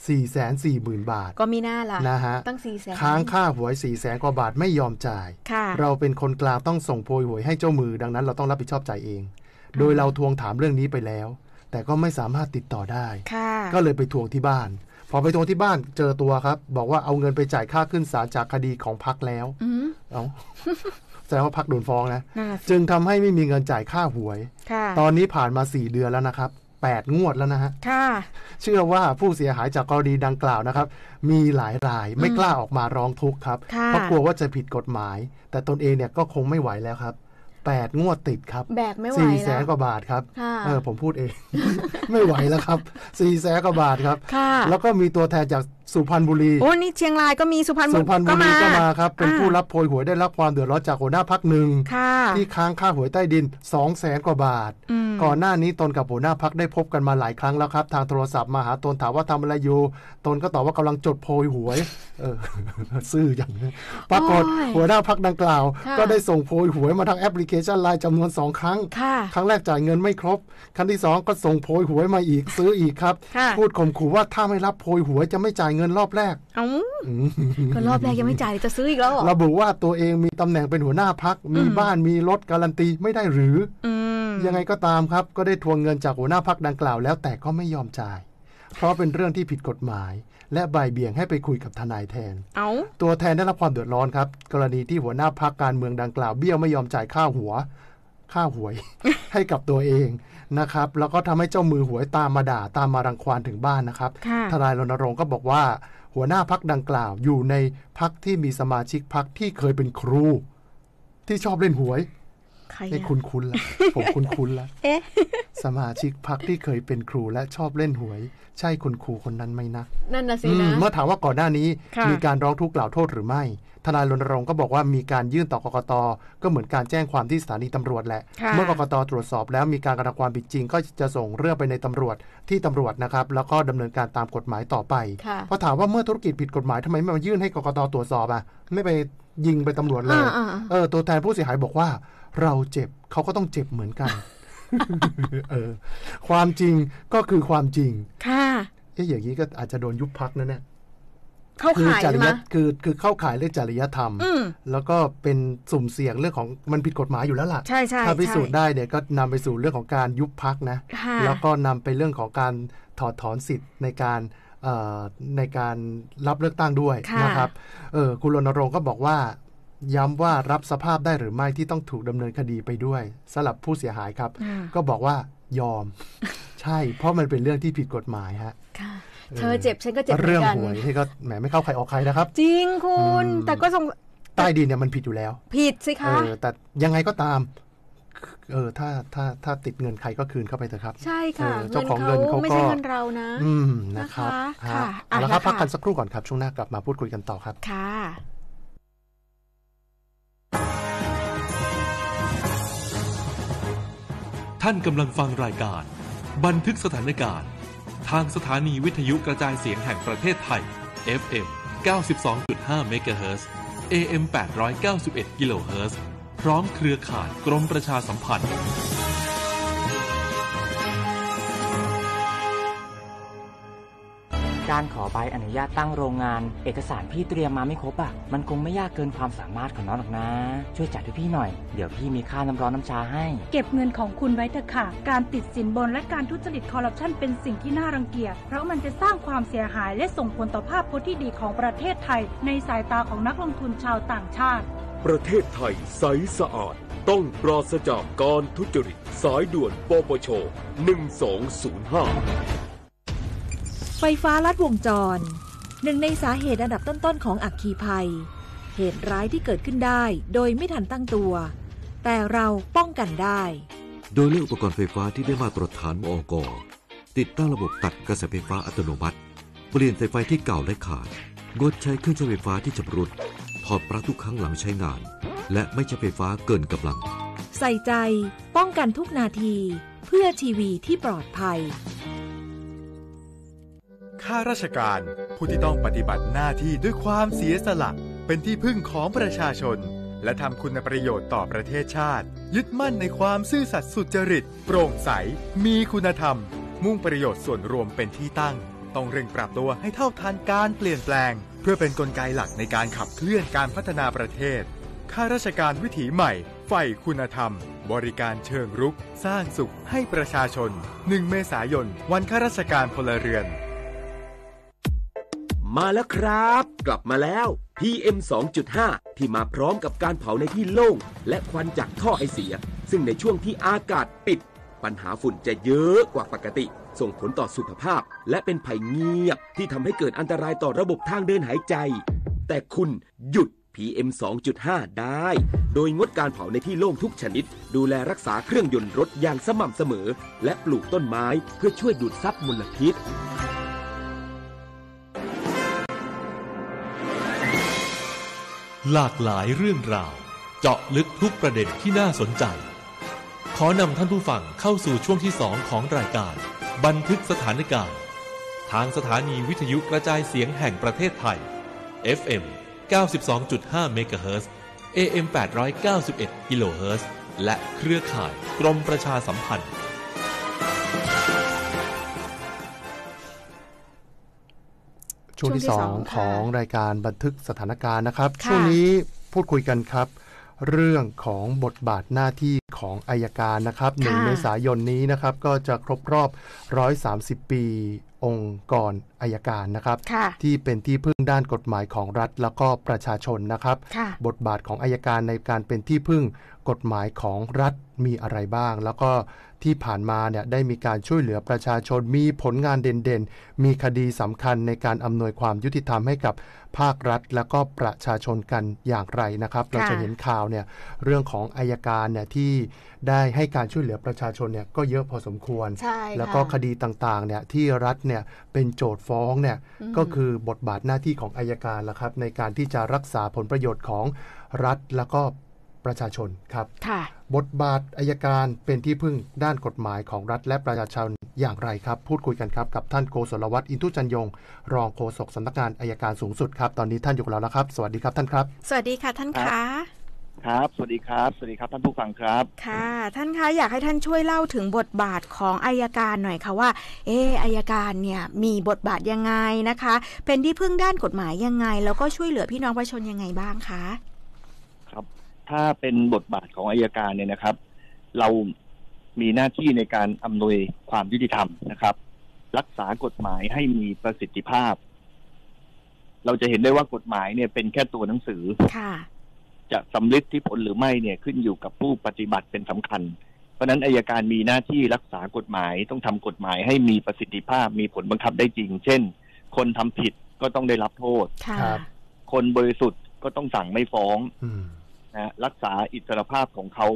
440,000 บาทก็มีหน้าละนะฮะตั้ง400,000 ค้างค่าหวย400,000 กว่าบาทไม่ยอมจ่ายเราเป็นคนกลางต้องส่งโพยหวยให้เจ้ามือดังนั้นเราต้องรับผิดชอบจ่ายเองโดยเราทวงถามเรื่องนี้ไปแล้วแต่ก็ไม่สามารถติดต่อได้ก็เลยไปทวงที่บ้านพอไปทวงที่บ้านเจอตัวครับบอกว่าเอาเงินไปจ่ายค่าขึ้นศาลจากคดีของพรรคแล้วแสดงว่าพรรคโดนฟ้องนะจึงทำให้ไม่มีเงินจ่ายค่าหวยตอนนี้ผ่านมา4 เดือนแล้วนะครับ8 งวดแล้วนะฮะเชื่อว่าผู้เสียหายจากกรณีดังกล่าวนะครับมีหลายรายไม่กล้าออกมาร้องทุกข์ครับเพราะกลัวว่าจะผิดกฎหมายแต่ตนเองเนี่ยก็คงไม่ไหวแล้วครับ8 งวดติดครับแบกไม่ไหวแล้ว 400,000 กว่าบาทครับผมพูดเอง ไม่ไหวแล้วครับ400,000 กว่าบาทครับแล้วก็มีตัวแทนจากสุพรรณบุรีโอ้นี่เชียงรายก็มีสุพรรณบุรีก็มาครับเป็นผู้รับโพยหวยได้รับความเดือดร้อนจากหัวหน้าพรรคหนึ่งที่ค้างค่าหวยใต้ดิน200,000 กว่าบาทก่อนหน้านี้ตนกับหัวหน้าพรรคได้พบกันมาหลายครั้งแล้วครับทางโทรศัพท์มาหาตนถามว่าทำอะไรอยู่ตนก็ตอบว่ากำลังจดโพยหวยซื่ออย่างนี้ปรากฏหัวหน้าพรรคดังกล่าวก็ได้ส่งโพยหวยมาทางแอปพลิเคชันไลน์จำนวน2 ครั้งครั้งแรกจ่ายเงินไม่ครบครั้งที่2ก็ส่งโพยหวยมาอีกซื้ออีกครับพูดข่มขู่ว่าถ้าไม่รับโพยหวยจะไม่จ่ายเงินรอบแรกก็รอบแรกยังไม่จ่ายจะซื้ออีกแล้วระบุว่าตัวเองมีตำแหน่งเป็นหัวหน้าพรรคมีบ้านมีรถการันตีไม่ได้หรือยังไงก็ตามครับก็ได้ทวงเงินจากหัวหน้าพรรคดังกล่าวแล้วแต่ก็ไม่ยอมจ่ายเพราะเป็นเรื่องที่ผิดกฎหมายและบ่ายเบี่ยงให้ไปคุยกับทนายแทนตัวแทนได้รับความเดือดร้อนครับกรณีที่หัวหน้าพรรคการเมืองดังกล่าวเบี้ยวไม่ยอมจ่ายค่าหวย ให้กับตัวเองนะครับแล้วก็ทำให้เจ้ามือหวยตามมาด่าตามมารังควานถึงบ้านนะครับทนายรณรงค์ก็บอกว่าหัวหน้าพรรคดังกล่าวอยู่ในพรรคที่มีสมาชิกพรรคที่เคยเป็นครูที่ชอบเล่นหวยให้คุ้นๆแล้วผมคุ้นๆแล้วสมาชิกพรรคที่เคยเป็นครูและชอบเล่นหวยใช่คุณครูคนนั้นไหมนะนั่นน่ะสินะเมื่อถามว่าก่อนหน้านี้มีการร้องทุกข์กล่าวโทษหรือไม่ทนายรณรงค์ก็บอกว่ามีการยื่นต่อกกต.ก็เหมือนการแจ้งความที่สถานีตำรวจแหละเมื่อกกต.ตรวจสอบแล้วมีการกระทำความผิดจริงก็จะส่งเรื่องไปในตำรวจที่ตำรวจนะครับแล้วก็ดำเนินการตามกฎหมายต่อไปเพราะถามว่าเมื่อธุรกิจผิดกฎหมายทำไมไม่มายื่นให้กกต.ตรวจสอบไม่ไปยิงไปตำรวจเลยตัวแทนผู้เสียหายบอกว่าเราเจ็บเขาก็ต้องเจ็บเหมือนกันความจริงก็คือความจริงอย่างนี้ก็อาจจะโดนยุบพรรคนะเนี่ยเข้าข่ายใช่ไหมคือเข้าข่ายเรื่องจริยธรรมแล้วก็เป็นสุ่มเสี่ยงเรื่องของมันผิดกฎหมายอยู่แล้วล่ะใช่ถ้าพิสูจน์ได้เนี่ยก็นำไปสู่เรื่องของการยุบพรรคนะแล้วก็นำไปเรื่องของการถอดถอนสิทธิ์ในการรับเลือกตั้งด้วยนะครับคุณรณรงค์ก็บอกว่าย้ำว่ารับสภาพได้หรือไม่ที่ต้องถูกดำเนินคดีไปด้วยสำหรับผู้เสียหายครับก็บอกว่ายอมใช่เพราะมันเป็นเรื่องที่ผิดกฎหมายฮะเธอเจ็บฉันก็เจ็บเหมือนกันเรื่องหวยที่ก็แหมไม่เข้าใครออกใครนะครับจริงคุณแต่ก็ใต้ดินเนี่ยมันผิดอยู่แล้วผิดสิคะแต่ยังไงก็ตามถ้าติดเงินใครก็คืนเข้าไปเถอะครับใช่ค่ะเจ้าของเงินเขาไม่ใช่เงินเรานะนะครับเอาละครับพักกันสักครู่ก่อนครับช่วงหน้ากลับมาพูดคุยกันต่อครับค่ะท่านกำลังฟังรายการบันทึกสถานการณ์ทางสถานีวิทยุกระจายเสียงแห่งประเทศไทย FM 92.5 เมกะเฮิรตซ์ AM 891 กิโลเฮิรตซ์พร้อมเครือข่ายกรมประชาสัมพันธ์การขอใบอนุญาตตั้งโรงงานเอกสารพี่เตรียมมาไม่ครบอ่ะมันคงไม่ยากเกินความสามารถของน้องหรอกนะช่วยจัดให้พี่หน่อยเดี๋ยวพี่มีค่าน้ำร้อนน้ำชาให้เก็บเงินของคุณไว้เถอะค่ะการติดสินบนและการทุจริตคอร์รัปชันเป็นสิ่งที่น่ารังเกียจเพราะมันจะสร้างความเสียหายและส่งผลต่อภาพพจน์ที่ดีของประเทศไทยในสายตาของนักลงทุนชาวต่างชาติประเทศไทยใสสะอาดต้องปราศจากการทุจริตสายด่วนปปช1205 ไฟฟ้าลัดวงจรหนึ่งในสาเหตุอันดับต้นๆของอัคคีภัยเหตุร้ายที่เกิดขึ้นได้โดยไม่ทันตั้งตัวแต่เราป้องกันได้โดยเลือกอุปกรณ์ไฟฟ้าที่ได้มาตรฐานมอก.ติดตั้งระบบตัดกระแสไฟฟ้าอัตโนมัติเปลี่ยนสายไฟที่เก่าและขาดงดใช้เครื่องใช้ไฟฟ้าที่ชำรุดถอดปลั๊กทุกครั้งหลังใช้งานและไม่ใช้ไฟฟ้าเกินกำลังใส่ใจป้องกันทุกนาทีเพื่อทีวีที่ปลอดภัยข้าราชการผู้ที่ต้องปฏิบัติหน้าที่ด้วยความเสียสละเป็นที่พึ่งของประชาชนและทำคุณประโยชน์ต่อประเทศชาติยึดมั่นในความซื่อสัตย์สุจริตโปร่งใสมีคุณธรรมมุ่งประโยชน์ส่วนรวมเป็นที่ตั้งต้องเร่งปรับตัวให้เท่าทันการเปลี่ยนแปลงเพื่อเป็นกลไกหลักในการขับเคลื่อนการพัฒนาประเทศข้าราชการวิถีใหม่ใฝ่คุณธรรมบริการเชิงรุกสร้างสุขให้ประชาชน1 เมษายนวันข้าราชการพลเรือนมาแล้วครับกลับมาแล้ว PM 2.5 ที่มาพร้อมกับการเผาในที่โล่งและควันจากท่อไอเสียซึ่งในช่วงที่อากาศปิดปัญหาฝุ่นจะเยอะกว่าปกติส่งผลต่อสุขภาพและเป็นภัยเงียบที่ทำให้เกิดอันตรายต่อระบบทางเดินหายใจแต่คุณหยุด PM 2.5 ได้โดยงดการเผาในที่โล่งทุกชนิดดูแลรักษาเครื่องยนต์รถอย่างสม่ำเสมอและปลูกต้นไม้เพื่อช่วยดูดซับมลพิษหลากหลายเรื่องราวเจาะลึกทุกประเด็นที่น่าสนใจขอนำท่านผู้ฟังเข้าสู่ช่วงที่2ของรายการบันทึกสถานการณ์ทางสถานีวิทยุกระจายเสียงแห่งประเทศไทย FM 92.5 เมกะเฮิรตซ์ AM 891 กิโลเฮิรตซ์และเครือข่ายกรมประชาสัมพันธ์ช่วงที่2ของรายการบันทึกสถานการณ์นะครับช่วงนี้พูดคุยกันครับเรื่องของบทบาทหน้าที่ของอัยการนะครับ1 เมษายนนี้นะครับก็จะครบรอบ130 ปีองค์กรอัยการนะครับที่เป็นที่พึ่งด้านกฎหมายของรัฐแล้วก็ประชาชนนะครับบทบาทของอัยการในการเป็นที่พึ่งกฎหมายของรัฐมีอะไรบ้างแล้วก็ที่ผ่านมาเนี่ยได้มีการช่วยเหลือประชาชนมีผลงานเด่นๆมีคดีสำคัญในการอำนวยความยุติธรรมให้กับภาครัฐแล้วก็ประชาชนกันอย่างไรนะครับเราจะเห็นข่าวเนี่ยเรื่องของอัยการเนี่ยที่ได้ให้การช่วยเหลือประชาชนเนี่ยก็เยอะพอสมควรแล้วก็คดีต่างๆเนี่ยที่รัฐเนี่ยเป็นโจทก์ฟ้องเนี่ยก็คือบทบาทหน้าที่ของอัยการละครับในการที่จะรักษาผลประโยชน์ของรัฐแล้วก็ประชาชนครับบทบาทอัยการเป็นที่พึ่งด้านกฎหมายของรัฐและประชาชนอย่างไรครับพูดคุยกันครับกับท่านโกศลวัฒน์อินทุจันยงรองโฆษกสำนักงานอัยการสูงสุดครับตอนนี้ท่านอยู่กับเราแล้วครับสวัสดีครับท่านครับสวัสดีค่ะท่านคะครับสวัสดีครับสวัสดีครับท่านผู้ฟังครับค่ะท่านคะอยากให้ท่านช่วยเล่าถึงบทบาทของอัยการหน่อยค่ะว่าอัยการเนี่ยมีบทบาทยังไงนะคะเป็นที่พึ่งด้านกฎหมายยังไงแล้วก็ช่วยเหลือพี่น้องประชาชนยังไงบ้างคะครับถ้าเป็นบทบาทของอัยการเนี่ยนะครับเรามีหน้าที่ในการอำนวยความยุติธรรมนะครับรักษากฎหมายให้มีประสิทธิภาพเราจะเห็นได้ว่ากฎหมายเนี่ยเป็นแค่ตัวหนังสือจะสำลิดที่ผลหรือไม่เนี่ยขึ้นอยู่กับผู้ปฏิบัติเป็นสำคัญเพราะฉะนั้นอัยการมีหน้าที่รักษากฎหมายต้องทำกฎหมายให้มีประสิทธิภาพมีผลบังคับได้จริงเช่นคนทำผิดก็ต้องได้รับโทษคนบริสุทธิ์ก็ต้องสั่งไม่ฟ้องนะรักษาอิสรภาพของเขา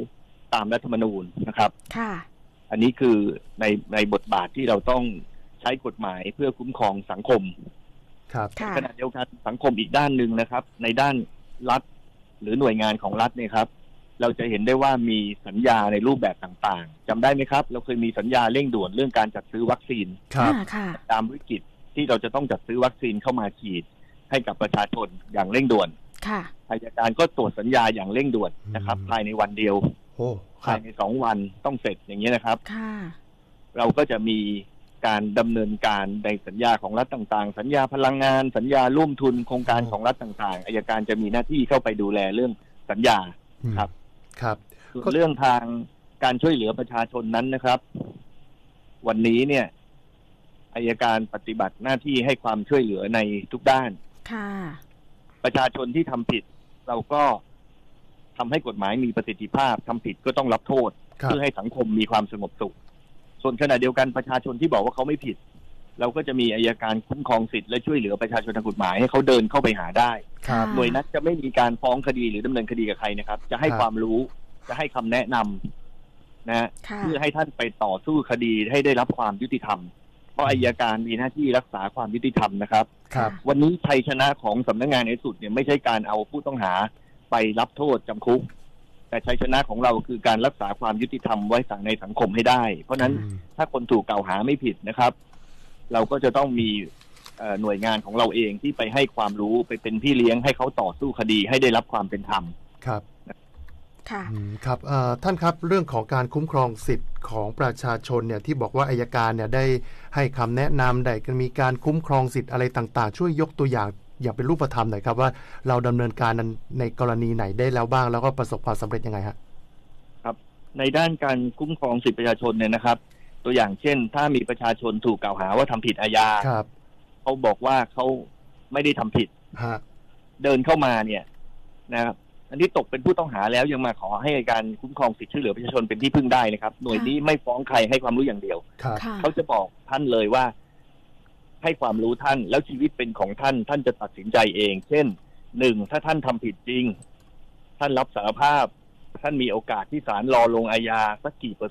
ตามรัฐธรรมนูญนะครับค่ะอันนี้คือในบทบาทที่เราต้องใช้กฎหมายเพื่อคุ้มครองสังคมครับขณะเดียวกันสังคมอีกด้านหนึ่งนะครับในด้านรัฐหรือหน่วยงานของรัฐเนี่ยครับเราจะเห็นได้ว่ามีสัญญาในรูปแบบต่างๆจำได้ไหมครับเราเคยมีสัญญาเร่งด่วนเรื่องการจัดซื้อวัคซีนตามวิกฤตที่เราจะต้องจัดซื้อวัคซีนเข้ามาฉีดให้กับประชาชนอย่างเร่งด่วนอัยการก็ตรวจสัญญาอย่างเร่งด่วนนะครับภายในวันเดียวภายใน2 วันต้องเสร็จอย่างนี้นะครับเราก็จะมีการดำเนินการในสัญญาของรัฐต่างๆสัญญาพลังงานสัญญาร่วมทุนโครงการของรัฐต่างๆอัยการจะมีหน้าที่เข้าไปดูแลเรื่องสัญญาครับส่วนเรื่องทางการช่วยเหลือประชาชนนั้นนะครับวันนี้เนี่ยอัยการปฏิบัติหน้าที่ให้ความช่วยเหลือในทุกด้านประชาชนที่ทำผิดเราก็ทำให้กฎหมายมีประสิทธิภาพทำผิดก็ต้องรับโทษเพื่อให้สังคมมีความสงบสุขส่วนขณะเดียวกันประชาชนที่บอกว่าเขาไม่ผิดเราก็จะมีอัยการคุ้มครองสิทธิ์และช่วยเหลือประชาชนทางกฎหมายให้เขาเดินเข้าไปหาได้หน่วยนั้นจะไม่มีการฟ้องคดีหรือดำเนินคดีกับใครนะครับจะให้ความรู้จะให้คำแนะนำนะเพื่อให้ท่านไปต่อสู้คดีให้ได้รับความยุติธรรมเพราะอัยการมีหน้าที่รักษาความยุติธรรมนะครับวันนี้ชัยชนะของสำนักงานในสุดเนี่ยไม่ใช่การเอาผู้ต้องหาไปรับโทษจำคุกแต่ชัยชนะของเราคือการรักษาความยุติธรรมไว้ในสังคมให้ได้เพราะนั้นถ้าคนถูกกล่าวหาไม่ผิดนะครับเราก็จะต้องมีหน่วยงานของเราเองที่ไปให้ความรู้ไปเป็นพี่เลี้ยงให้เขาต่อสู้คดีให้ได้รับความเป็นธรรมครับครับท่านครับเรื่องของการคุ้มครองสิทธิ์ของประชาชนเนี่ยที่บอกว่าอัยการเนี่ยได้ให้คำแนะนำได้มีการคุ้มครองสิทธิ์อะไรต่างๆช่วยยกตัวอย่างเป็นรูปธรรมหน่อยครับว่าเราดำเนินการในกรณีไหนได้แล้วบ้างแล้วก็ประสบความสำเร็จยังไงครับในด้านการคุ้มครองสิทธิประชาชนเนี่ยนะครับตัวอย่างเช่นถ้ามีประชาชนถูกกล่าวหาว่าทำผิดอาญาเขาบอกว่าเขาไม่ได้ทำผิดเดินเข้ามาเนี่ยนะครับอันนี้ตกเป็นผู้ต้องหาแล้วยังมาขอให้การคุ้มครองสิทธิช่วยเหลือประชาชนเป็นที่พึ่งได้นะครับหน่วยนี้ไม่ฟ้องใครให้ความรู้อย่างเดียวเขาจะบอกท่านเลยว่าให้ความรู้ท่านแล้วชีวิตเป็นของท่านท่านจะตัดสินใจเองเช่น1ถ้าท่านทำผิดจริงท่านรับสารภาพท่านมีโอกาสที่ศาลรอลงอาญาสักกี่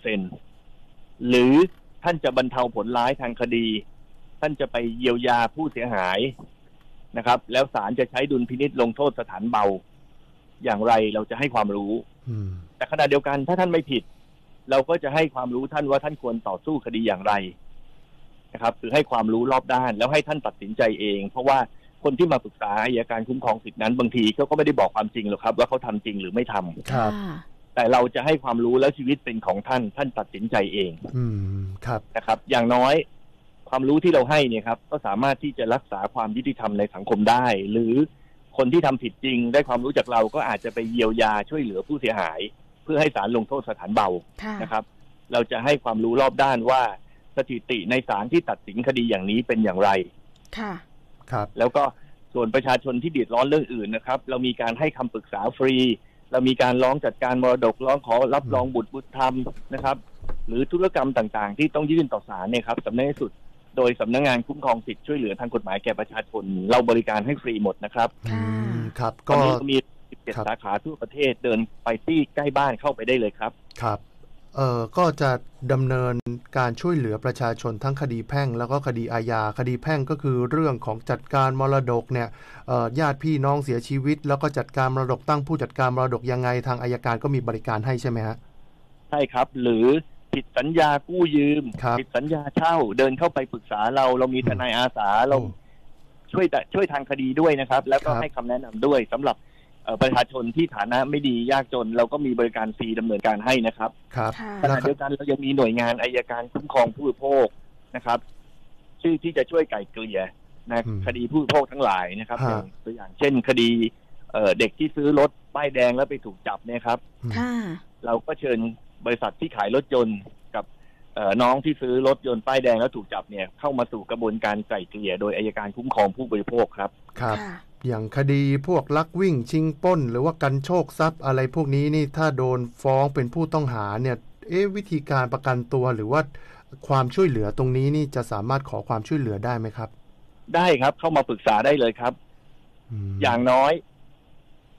%หรือท่านจะบรรเทาผลร้ายทางคดีท่านจะไปเยียวยาผู้เสียหายนะครับแล้วศาลจะใช้ดุลพินิจลงโทษสถานเบาอย่างไรเราจะให้ความรู้แต่ขณะเดียวกันถ้าท่านไม่ผิดเราก็จะให้ความรู้ท่านว่าท่านควรต่อสู้คดีอย่างไรนะครับคือให้ความรู้รอบด้านแล้วให้ท่านตัดสินใจเองเพราะว่าคนที่มาปรึกษาอัยการคุ้มครองสิทธินั้นบางทีเขาก็ไม่ได้บอกความจริงหรอกครับว่าเขาทำจริงหรือไม่ทำแต่เราจะให้ความรู้แล้วชีวิตเป็นของท่านตัดสินใจเองนะครับอย่างน้อยความรู้ที่เราให้เนี่ยครับก็สามารถที่จะรักษาความยุติธรรมในสังคมได้หรือคนที่ทำผิดจริงได้ความรู้จากเราก็อาจจะไปเยียวยาช่วยเหลือผู้เสียหายเพื่อให้ศาลลงโทษสถานเบานะครับเราจะให้ความรู้รอบด้านว่าสถิติในศาลที่ตัดสินคดีอย่างนี้เป็นอย่างไรครับแล้วก็ส่วนประชาชนที่เดือดร้อนเรื่องอื่นนะครับเรามีการให้คำปรึกษาฟรีเรามีการร้องจัดการมรดกร้องขอรับรองบุตรธรรมนะครับหรือธุรกรรมต่างๆที่ต้องยื่นต่อศาลเนี่ยครับสำนักงานสุดโดยสำนักงานคุ้มครองสิทธิช่วยเหลือทางกฎหมายแก่ประชาชนเราบริการให้ฟรีหมดนะครับครับก็มี17 สาขาทั่วประเทศเดินไปที่ใกล้บ้านเข้าไปได้เลยครับครับก็จะดำเนินการช่วยเหลือประชาชนทั้งคดีแพ่งแล้วก็คดีอาญาคดีแพ่งก็คือเรื่องของจัดการมรดกเนี่ยญาติพี่น้องเสียชีวิตแล้วก็จัดการมรดกตั้งผู้จัดการมรดกยังไงทางอัยการก็มีบริการให้ใช่ไหมฮะใช่ครับหรือผิดสัญญากู้ยืมผิดสัญญาเช่าเดินเข้าไปปรึกษาเรามีทนายอาสาเราช่วยทางคดีด้วยนะครับแล้วก็ให้คำแนะนำด้วยสำหรับประชาชนที่ฐานะไม่ดียากจนเราก็มีบริการฟรีดำเนินการให้นะครับขณะเดียวกันเรายังมีหน่วยงานอัยการคุ้มครองผู้บริโภคนะครับชื่อที่จะช่วยไกล่เกลี่ยนะคดีผู้บริโภคทั้งหลายนะครับตัวอย่างเช่นคดีเด็กที่ซื้อรถป้ายแดงแล้วไปถูกจับเนี่ยครับเราก็เชิญบริษัทที่ขายรถยนต์กับน้องที่ซื้อรถยนต์ป้ายแดงแล้วถูกจับเนี่ยเข้ามาสู่กระบวนการไกล่เกลี่ยโดยอัยการคุ้มครองผู้บริโภคครับอย่างคดีพวกลักวิ่งชิงปล้นหรือว่ากันโชคทรัพย์อะไรพวกนี้นี่ถ้าโดนฟ้องเป็นผู้ต้องหาเนี่ยวิธีการประกันตัวหรือว่าความช่วยเหลือตรงนี้นี่จะสามารถขอความช่วยเหลือได้ไหมครับได้ครับเข้ามาปรึกษาได้เลยครับอย่างน้อย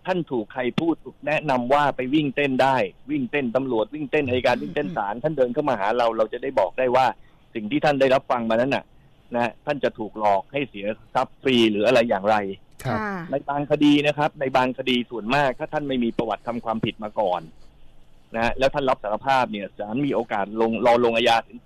ท่านถูกใครพูดแนะนำว่าไปวิ่งเต้นได้วิ่งเต้นตำรวจวิ่งเต้นอัยการวิ่งเต้นศาลท่านเดินเข้ามาหาเราจะได้บอกได้ว่าสิ่งที่ท่านได้รับฟังมานั้นน่ะนะท่านจะถูกหลอกให้เสียทรัพย์ฟรีหรืออะไรอย่างไรในบางคดีนะครับในบางคดีส่วนมากถ้าท่านไม่มีประวัติทำความผิดมาก่อนนะแล้วท่านรับสารภาพเนี่ยศาลมีโอกาสรอลงอาญาถึง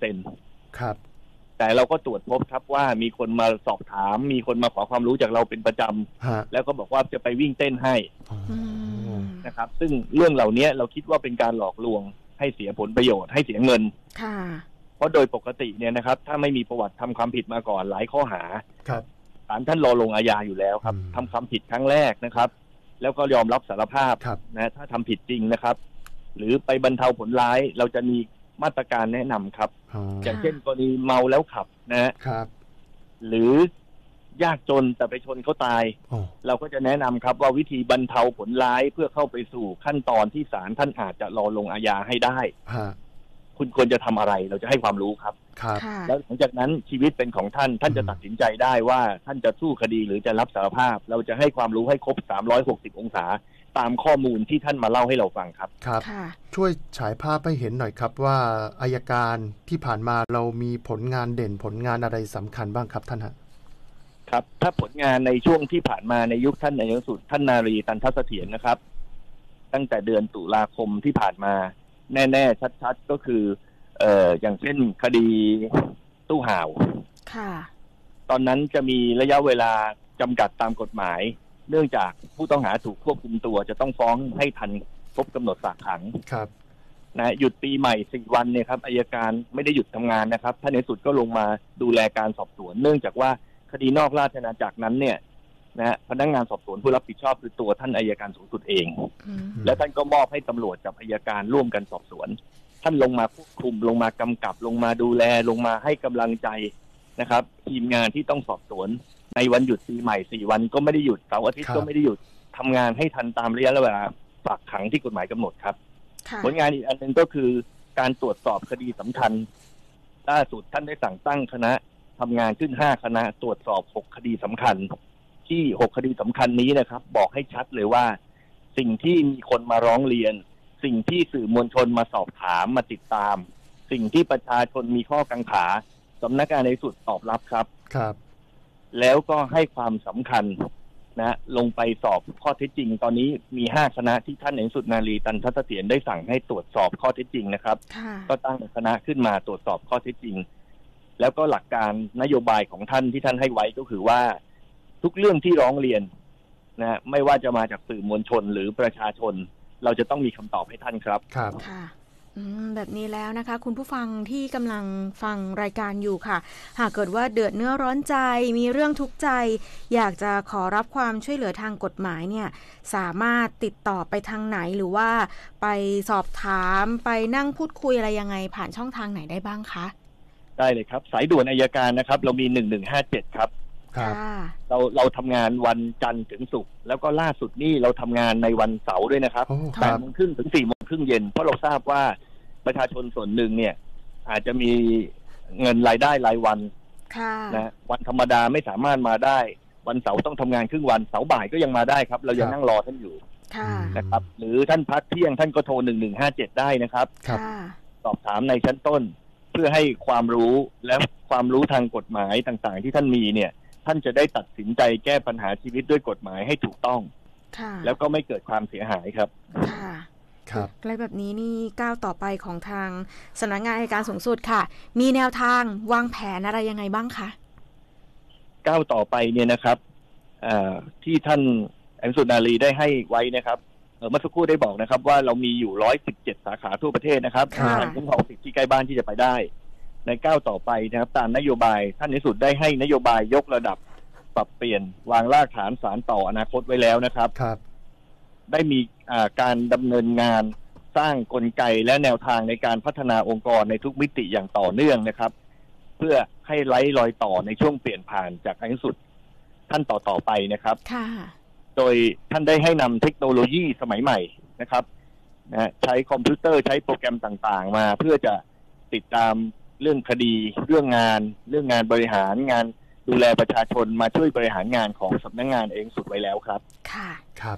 80% ครับแต่เราก็ตรวจพบครับว่ามีคนมาสอบถามมีคนมาขอความรู้จากเราเป็นประจำแล้วก็บอกว่าจะไปวิ่งเต้นให้นะครับซึ่งเรื่องเหล่านี้เราคิดว่าเป็นการหลอกลวงให้เสียผลประโยชน์ให้เสียเงินเพราะโดยปกติเนี่ยนะครับถ้าไม่มีประวัติทำความผิดมาก่อนหลายข้อหาศาลท่านรอลงอาญาอยู่แล้วครับทำความผิดครั้งแรกนะครับแล้วก็ยอมรับสารภาพนะถ้าทำผิดจริงนะครับหรือไปบรรเทาผลร้ายเราจะมีมาตรการแนะนำครับอย่างเช่นกรณีเมาแล้วขับนะครับหรือยากจนแต่ไปชนเขาตายเราก็จะแนะนำครับว่าวิธีบรรเทาผลร้ายเพื่อเข้าไปสู่ขั้นตอนที่ศาลท่านอาจจะรอลงอาญาให้ได้คุณควรจะทำอะไรเราจะให้ความรู้ครับแล้วหลังจากนั้นชีวิตเป็นของท่านจะตัดสินใจได้ว่าท่านจะสู้คดีหรือจะรับสารภาพเราจะให้ความรู้ให้ครบ360องศาตามข้อมูลที่ท่านมาเล่าให้เราฟังครับครับช่วยฉายภาพให้เห็นหน่อยครับว่าอัยการที่ผ่านมาเรามีผลงานเด่นผลงานอะไรสำคัญบ้างครับท่านฮะครับถ้าผลงานในช่วงที่ผ่านมาในยุคท่านนายกสุดท่านนารีตันทเสถียรนะครับตั้งแต่เดือนตุลาคมที่ผ่านมาแน่ๆชัดๆก็คืออย่างเช่นคดีตู้ห่าวตอนนั้นจะมีระยะเวลาจำกัดตามกฎหมายเนื่องจากผู้ต้องหาถูกควบคุมตัวจะต้องฟ้องให้ทันครบกำหนดฝากขังนะหยุดปีใหม่4วันเนี่ยครับอัยการไม่ได้หยุดทำงานนะครับท่านในสุดก็ลงมาดูแลการสอบสวนเนื่องจากว่าคดีนอกราชอาณาจักรนั้นเนี่ยนะพนักงานสอบสวนผู้รับผิดชอบคือตัวท่านอัยการสูงสุดเองและท่านก็มอบให้ตำรวจกับอัยการร่วมกันสอบสวนท่านลงมาควบคุมลงมากำกับลงมาดูแลลงมาให้กำลังใจนะครับทีมงานที่ต้องสอบสวนในวันหยุดปีใหม่4วันก็ไม่ได้หยุดเสาร์อาทิตย์ก็ไม่ได้หยุดทำงานให้ทันตามระยะเวลาฝากขังที่กฎหมายกำหนดครับผลงานอีกอันหนึ่งก็คือการตรวจสอบคดีสำคัญล่าสุดท่านได้สั่งตั้งคณะทำงานขึ้น5คณะตรวจสอบ6คดีสำคัญที่6คดีสำคัญนี้นะครับบอกให้ชัดเลยว่าสิ่งที่มีคนมาร้องเรียนสิ่งที่สื่อมวลชนมาสอบถามมาติดตามสิ่งที่ประชาชนมีข้อกังขาสำนักงานในสุดตอบรับครับแล้วก็ให้ความสำคัญนะลงไปสอบข้อเท็จจริงตอนนี้มี5คณะที่ท่านในสุดนารีตันทเสถียรได้สั่งให้ตรวจสอบข้อเท็จจริงนะครับก็ตั้งคณะขึ้นมาตรวจสอบข้อเท็จจริงแล้วก็หลักการนโยบายของท่านที่ท่านให้ไว้ก็คือว่าทุกเรื่องที่ร้องเรียนนะไม่ว่าจะมาจากสื่อมวลชนหรือประชาชนเราจะต้องมีคำตอบให้ท่านครับค่ะแบบนี้แล้วนะคะคุณผู้ฟังที่กำลังฟังรายการอยู่ค่ะหากเกิดว่าเดือดเนื้อร้อนใจมีเรื่องทุกข์ใจอยากจะขอรับความช่วยเหลือทางกฎหมายเนี่ยสามารถติดต่อไปทางไหนหรือว่าไปสอบถามไปนั่งพูดคุยอะไรยังไงผ่านช่องทางไหนได้บ้างคะได้เลยครับสายด่วนอัยการนะครับเรามี1157ครับเราทำงานวันจันทร์ถึงศุกร์แล้วก็ล่าสุดนี่เราทำงานในวันเสาร์ด้วยนะครับ8 โมงครึ่งถึง4 โมงครึ่งเย็นเพราะเราทราบว่าประชาชนส่วนหนึ่งเนี่ยอาจจะมีเงินรายได้รายวันนะวันธรรมดาไม่สามารถมาได้วันเสาร์ต้องทำงานครึ่งวันเสาร์บ่ายก็ยังมาได้ครับเรายังนั่งรอท่านอยู่นะครับหรือท่านพักเที่ยงท่านก็โทร1157ได้นะครับสอบถามในชั้นต้นเพื่อให้ความรู้และความรู้ทางกฎหมายต่างๆที่ท่านมีเนี่ยท่านจะได้ตัดสินใจแก้ปัญหาชีวิตด้วยกฎหมายให้ถูกต้องแล้วก็ไม่เกิดความเสียหายครับอะไรแบบนี้นี่ก้าวต่อไปของทางสำนักงานอัยการสูงสุดค่ะมีแนวทางวางแผนอะไรยังไงบ้างคะก้าวต่อไปเนี่ยนะครับที่ท่านอัยการสูงสุดนารีได้ให้ไว้นะครับเมื่อสักครู่ได้บอกนะครับว่าเรามีอยู่117สาขาทั่วประเทศนะครับการคุ้มครองสิทธิที่ใกล้บ้านที่จะไปได้ในก้าวต่อไปนะครับตามนโยบายท่านในสุดได้ให้นโยบายยกระดับปรับเปลี่ยนวางรากฐานสานต่ออนาคตไว้แล้วนะครับได้มีการดำเนินงานสร้างกลไกและแนวทางในการพัฒนาองค์กรในทุกมิติอย่างต่อเนื่องนะครับเพื่อให้ไร้รอยต่อในช่วงเปลี่ยนผ่านจากอัยการสุดท่านต่อไปนะครับโดยท่านได้ให้นำเทคโนโลยีสมัยใหม่นะครับใช้คอมพิวเตอร์ใช้โปรแกรมต่างๆมาเพื่อจะติดตามเรื่องคดีเรื่องงานบริหารงานดูแลประชาชนมาช่วยบริหารงานของสำนักงานเองสุดไว้แล้วครับครับ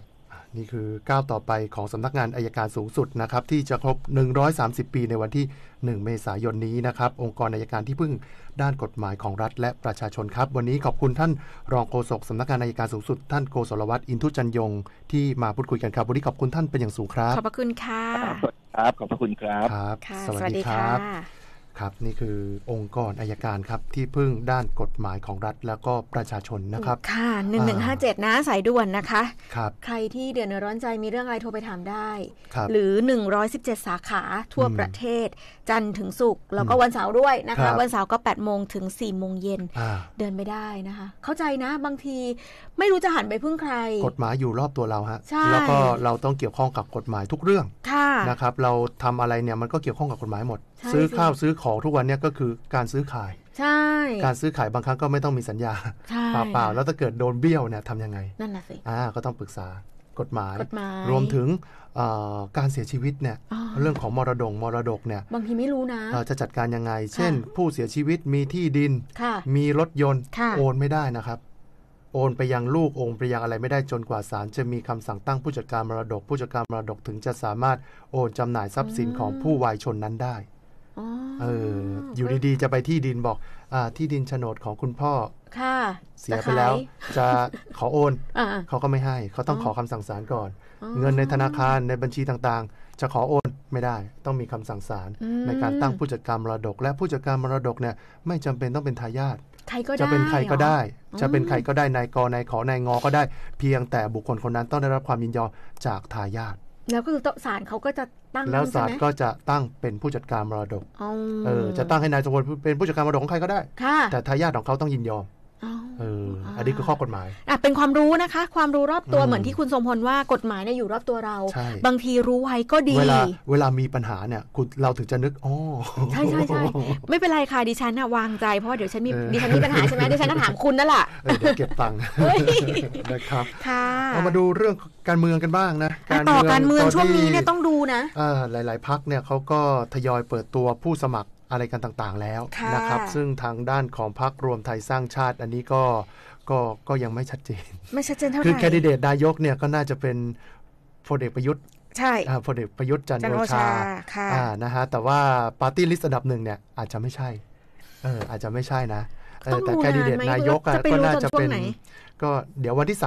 นี่คือก้าวต่อไปของสำนักงานอัยการสูงสุดนะครับที่จะครบ130ปีในวันที่1เมษายนนี้นะครับองค์กรอัยการที่พึ่งด้านกฎหมายของรัฐและประชาชนครับวันนี้ขอบคุณท่านรองโฆษกสำนักงานอัยการสูงสุดท่านโกศลวัฒน์อินทุจันยงที่มาพูดคุยกันครับวันนี้ขอบคุณท่านเป็นอย่างสูงครับขอบพระคุณค่ะครับขอบพระคุณครับสวัสดีครับครับนี่คือองค์กรอัยการครับที่พึ่งด้านกฎหมายของรัฐแล้วก็ประชาชนนะครับค่ะ1157นะสายด่วนนะคะครับใครที่เดือดร้อนใจมีเรื่องอะไรโทรไปถามได้หรือ117สาขาทั่วประเทศจันทร์ถึงศุกร์แล้วก็วันเสาร์ด้วยนะคะวันเสาร์ก็ 8 โมงถึง 4 โมงเย็นเดินไม่ได้นะคะเข้าใจนะบางทีไม่รู้จะหันไปพึ่งใครกฎหมายอยู่รอบตัวเราฮะแล้วก็เราต้องเกี่ยวข้องกับกฎหมายทุกเรื่องนะครับเราทำอะไรเนี่ยมันก็เกี่ยวข้องกับกฎหมายหมดซื้อข้าวซื้อของทุกวันเนี่ยก็คือการซื้อขายใช่การซื้อขายบางครั้งก็ไม่ต้องมีสัญญาเปล่าๆแล้วถ้าเกิดโดนเบี้ยวเนี่ยทำยังไงนั่นน่ะสิก็ต้องปรึกษากฎหมายรวมถึงการเสียชีวิตเนี่ยเรื่องของมรดกเนี่ยบางทีไม่รู้นะจะจัดการยังไงเช่นผู้เสียชีวิตมีที่ดินมีรถยนต์โอนไม่ได้นะครับโอนไปยังลูกโอนไปยังอะไรไม่ได้จนกว่าศาลจะมีคำสั่งตั้งผู้จัดการมรดกผู้จัดการมรดกถึงจะสามารถโอนจำหน่ายทรัพย์สินของผู้วายชนนั้นได้อยู่ดีๆจะไปที่ดินบอกที่ดินโฉนดของคุณพ่อเสียไปแล้วจะขอโอนเขาก็ไม่ให้เขาต้องขอคำสั่งศาลก่อนเงินในธนาคารในบัญชีต่างๆจะขอโอนไม่ได้ต้องมีคำสั่งศาลในการตั้งผู้จัดการมรดกและผู้จัดการมรดกเนี่ยไม่จำเป็นต้องเป็นทายาทจะเป็นใครก็ได้จะเป็นใครก็ได้นายกนายขอนายงอก็ได้เพียงแต่บุคคลคนนั้นต้องได้รับความยินยอมจากทายาทแล้วก็คือศาลเขาก็จะตั้งแล้วศาลก็จะตั้งเป็นผู้จัดการมรดกจะตั้งให้นายสมพลเป็นผู้จัดการมรดกของใครก็ได้แต่ทายาทของเขาต้องยินยอมอันนี้คือข้อกฎหมายเป็นความรู้นะคะความรู้รอบตัวเหมือนที่คุณทรงพลว่ากฎหมายเนี่ยอยู่รอบตัวเราบางทีรู้ไว้ก็ดีเวลามีปัญหาเนี่ยเราถึงจะนึกใช่ใช่ใช่ไม่เป็นไรค่ะดิฉันวางใจเพราะเดี๋ยวดิฉันมีปัญหาใช่ไหมดิฉันก็ถามคุณนั่นแหละเดี๋ยวเก็บตังค์นะครับเอามาดูเรื่องการเมืองกันบ้างนะการเมืองช่วงนี้เนี่ยต้องดูนะหลายๆพรรคเนี่ยเขาก็ทยอยเปิดตัวผู้สมัครอะไรกันต่างๆแล้วนะครับซึ่งทางด้านของพรรครวมไทยสร้างชาติอันนี้ก็ยังไม่ชัดเจนเท่าไหร่คือแคนดิเดตนายกเนี่ยก็น่าจะเป็นพลเอกประยุทธ์ใช่พลเอกประยุทธ์จันทร์โอชานะฮะแต่ว่าปาร์ตี้ลิสต์อันดับหนึ่งเนี่ยอาจจะไม่ใช่อาจจะไม่ใช่นะแต่แคนดิเดตนายกก็น่าจะเป็นก็เดี๋ยววันที่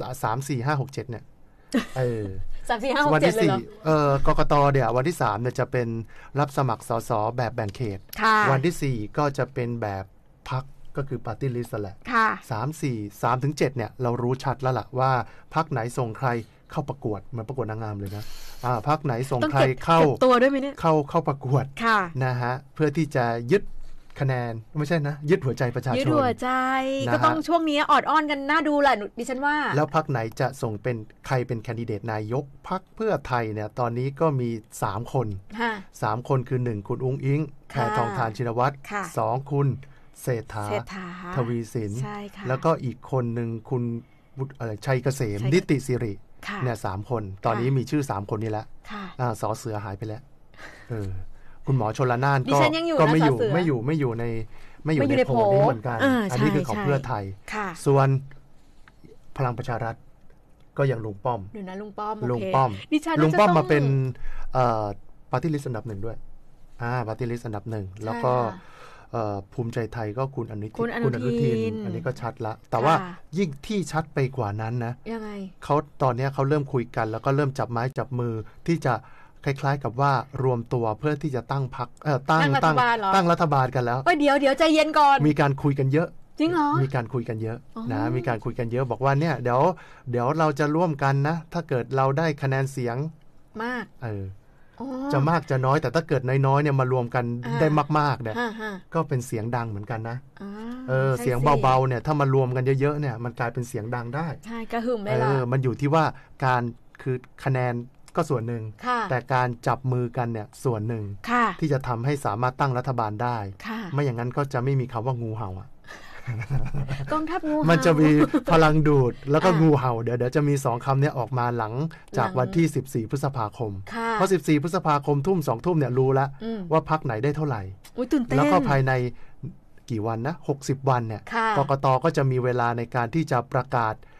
3 4 5 6 7เนี่ยวันที่ 4กกตเนี่ยวันที่3เนี่ยจะเป็นรับสมัครสสแบบแบ่งเขตวันที่4ก็จะเป็นแบบพรรคก็คือปาร์ตี้ลิสต์แหละ3 ถึง 7เนี่ยเรารู้ชัดแล้วล่ะว่าพรรคไหนส่งใครเข้าประกวดเหมือนประกวดนางงามเลยนะพรรคไหนส่งใครเข้าตัวด้วยมั้ยเนี่ยเข้าประกวดนะฮะเพื่อที่จะยึดคะแนนไม่ใช่นะยึดหัวใจประชาชนยึดหัวใจก็ต้องช่วงนี้ออดอ้อนกันน่าดูแหละดิฉันว่าแล้วพรรคไหนจะส่งเป็นใครเป็นแคนดิเดตนายกพรรคเพื่อไทยเนี่ยตอนนี้ก็มี3คน3คนคือ1คุณอุ๊งอิ๊งแพทองธารชินวัตร2คุณเศรษฐาทวีสินแล้วก็อีกคนหนึ่งคุณชัยเกษมนิติสิริเนี่ย3คนตอนนี้มีชื่อ3คนนี้แล้วสอเสือหายไปแล้วคุณหมอชลน่านก็ไม่อยู่ในโผล่นี้เหมือนกันอันนี้คือของเพื่อไทยส่วนพลังประชารัฐก็ยังลุงป้อมลุงป้อมมาเป็นปาร์ตี้ลิสต์อันดับ1ด้วยปาร์ตี้ลิสต์อันดับ1แล้วก็ภูมิใจไทยก็คุณอนุทินอันนี้ก็ชัดละแต่ว่ายิ่งที่ชัดไปกว่านั้นนะยังไงเขาตอนนี้เขาเริ่มคุยกันแล้วก็เริ่มจับไม้จับมือที่จะคล้ายๆกับว่ารวมตัวเพื่อที่จะตั้งพรรคตั้งรัฐบาลกันแล้วเดี๋ยวใจเย็นก่อนมีการคุยกันเยอะจริงเหรอมีการคุยกันเยอะนะมีการคุยกันเยอะบอกว่าเนี่ยเดี๋ยวเราจะร่วมกันนะถ้าเกิดเราได้คะแนนเสียงมากจะมากจะน้อยแต่ถ้าเกิดน้อยๆเนี่ยมารวมกันได้มากๆเนี่ยก็เป็นเสียงดังเหมือนกันนะเสียงเบาๆเนี่ยถ้ามารวมกันเยอะๆเนี่ยมันกลายเป็นเสียงดังได้ใช่กระหึ่มเลยล่ะมันอยู่ที่ว่าการคือคะแนนก็ส่วนหนึ่งแต่การจับมือกันเนี่ยส่วนหนึ่งที่จะทำให้สามารถตั้งรัฐบาลได้ไม่อย่างนั้นก็จะไม่มีคำว่างูเห่ากองทัพงูเห่ามันจะมีพลังดูดแล้วก็งูเห่าเดี๋ยวจะมี2คำนี้ออกมาหลังจากวันที่14พฤษภาคมเพราะ14พฤษภาคมทุ่ม2ทุ่มเนี่ยรู้แล้วว่าพรรคไหนได้เท่าไหร่แล้วก็ภายในกี่วันนะ60วันเนี่ยกกต.ก็จะมีเวลาในการที่จะประกาศ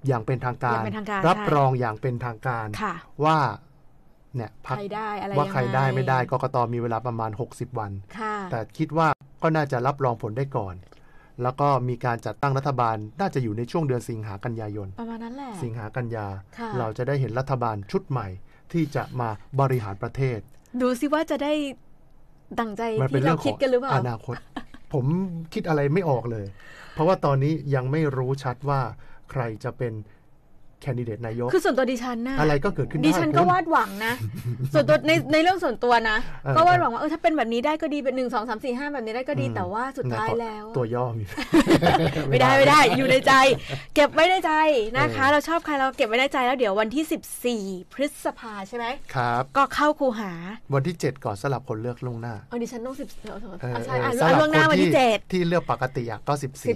อย่างเป็นทางการรับรองอย่างเป็นทางการว่าเนี่ยใครได้อะไรว่าใครได้ไม่ได้กกต.มีเวลาประมาณ60วันแต่คิดว่าก็น่าจะรับรองผลได้ก่อนแล้วก็มีการจัดตั้งรัฐบาลน่าจะอยู่ในช่วงเดือนสิงหากันยายนประมาณนั้นแหละสิงหากันยาเราจะได้เห็นรัฐบาลชุดใหม่ที่จะมาบริหารประเทศดูสิว่าจะได้ดั่งใจที่เราคิดกันหรือเปล่าอนาคต ผมคิดอะไรไม่ออกเลยเพราะว่าตอนนี้ยังไม่รู้ชัดว่าใครจะเป็นแคนดิเดตนายกคือส่วนตัวดิฉันนะอะไรก็เกิดขึ้นได้ดิฉันก็วาดหวังนะส่วนตัวในเรื่องส่วนตัวนะก็วาดหวังว่าถ้าเป็นแบบนี้ได้ก็ดีเป็น1 2 3 4 5แบบนี้ได้ก็ดีแต่ว่าสุดท้ายแล้วตัวย่อมีไม่ได้อยู่ในใจเก็บไว้ในใจนะคะเราชอบใครเราเก็บไว้ในใจแล้วเดี๋ยววันที่14พฤษภาใช่ไหมครับก็เข้าคูหาวันที่7ก่อนสลับคนเลือกล่วงหน้าดิฉันต้อง10ใช่ล่วงหน้าวันที่7 ที่เลือกปกติก็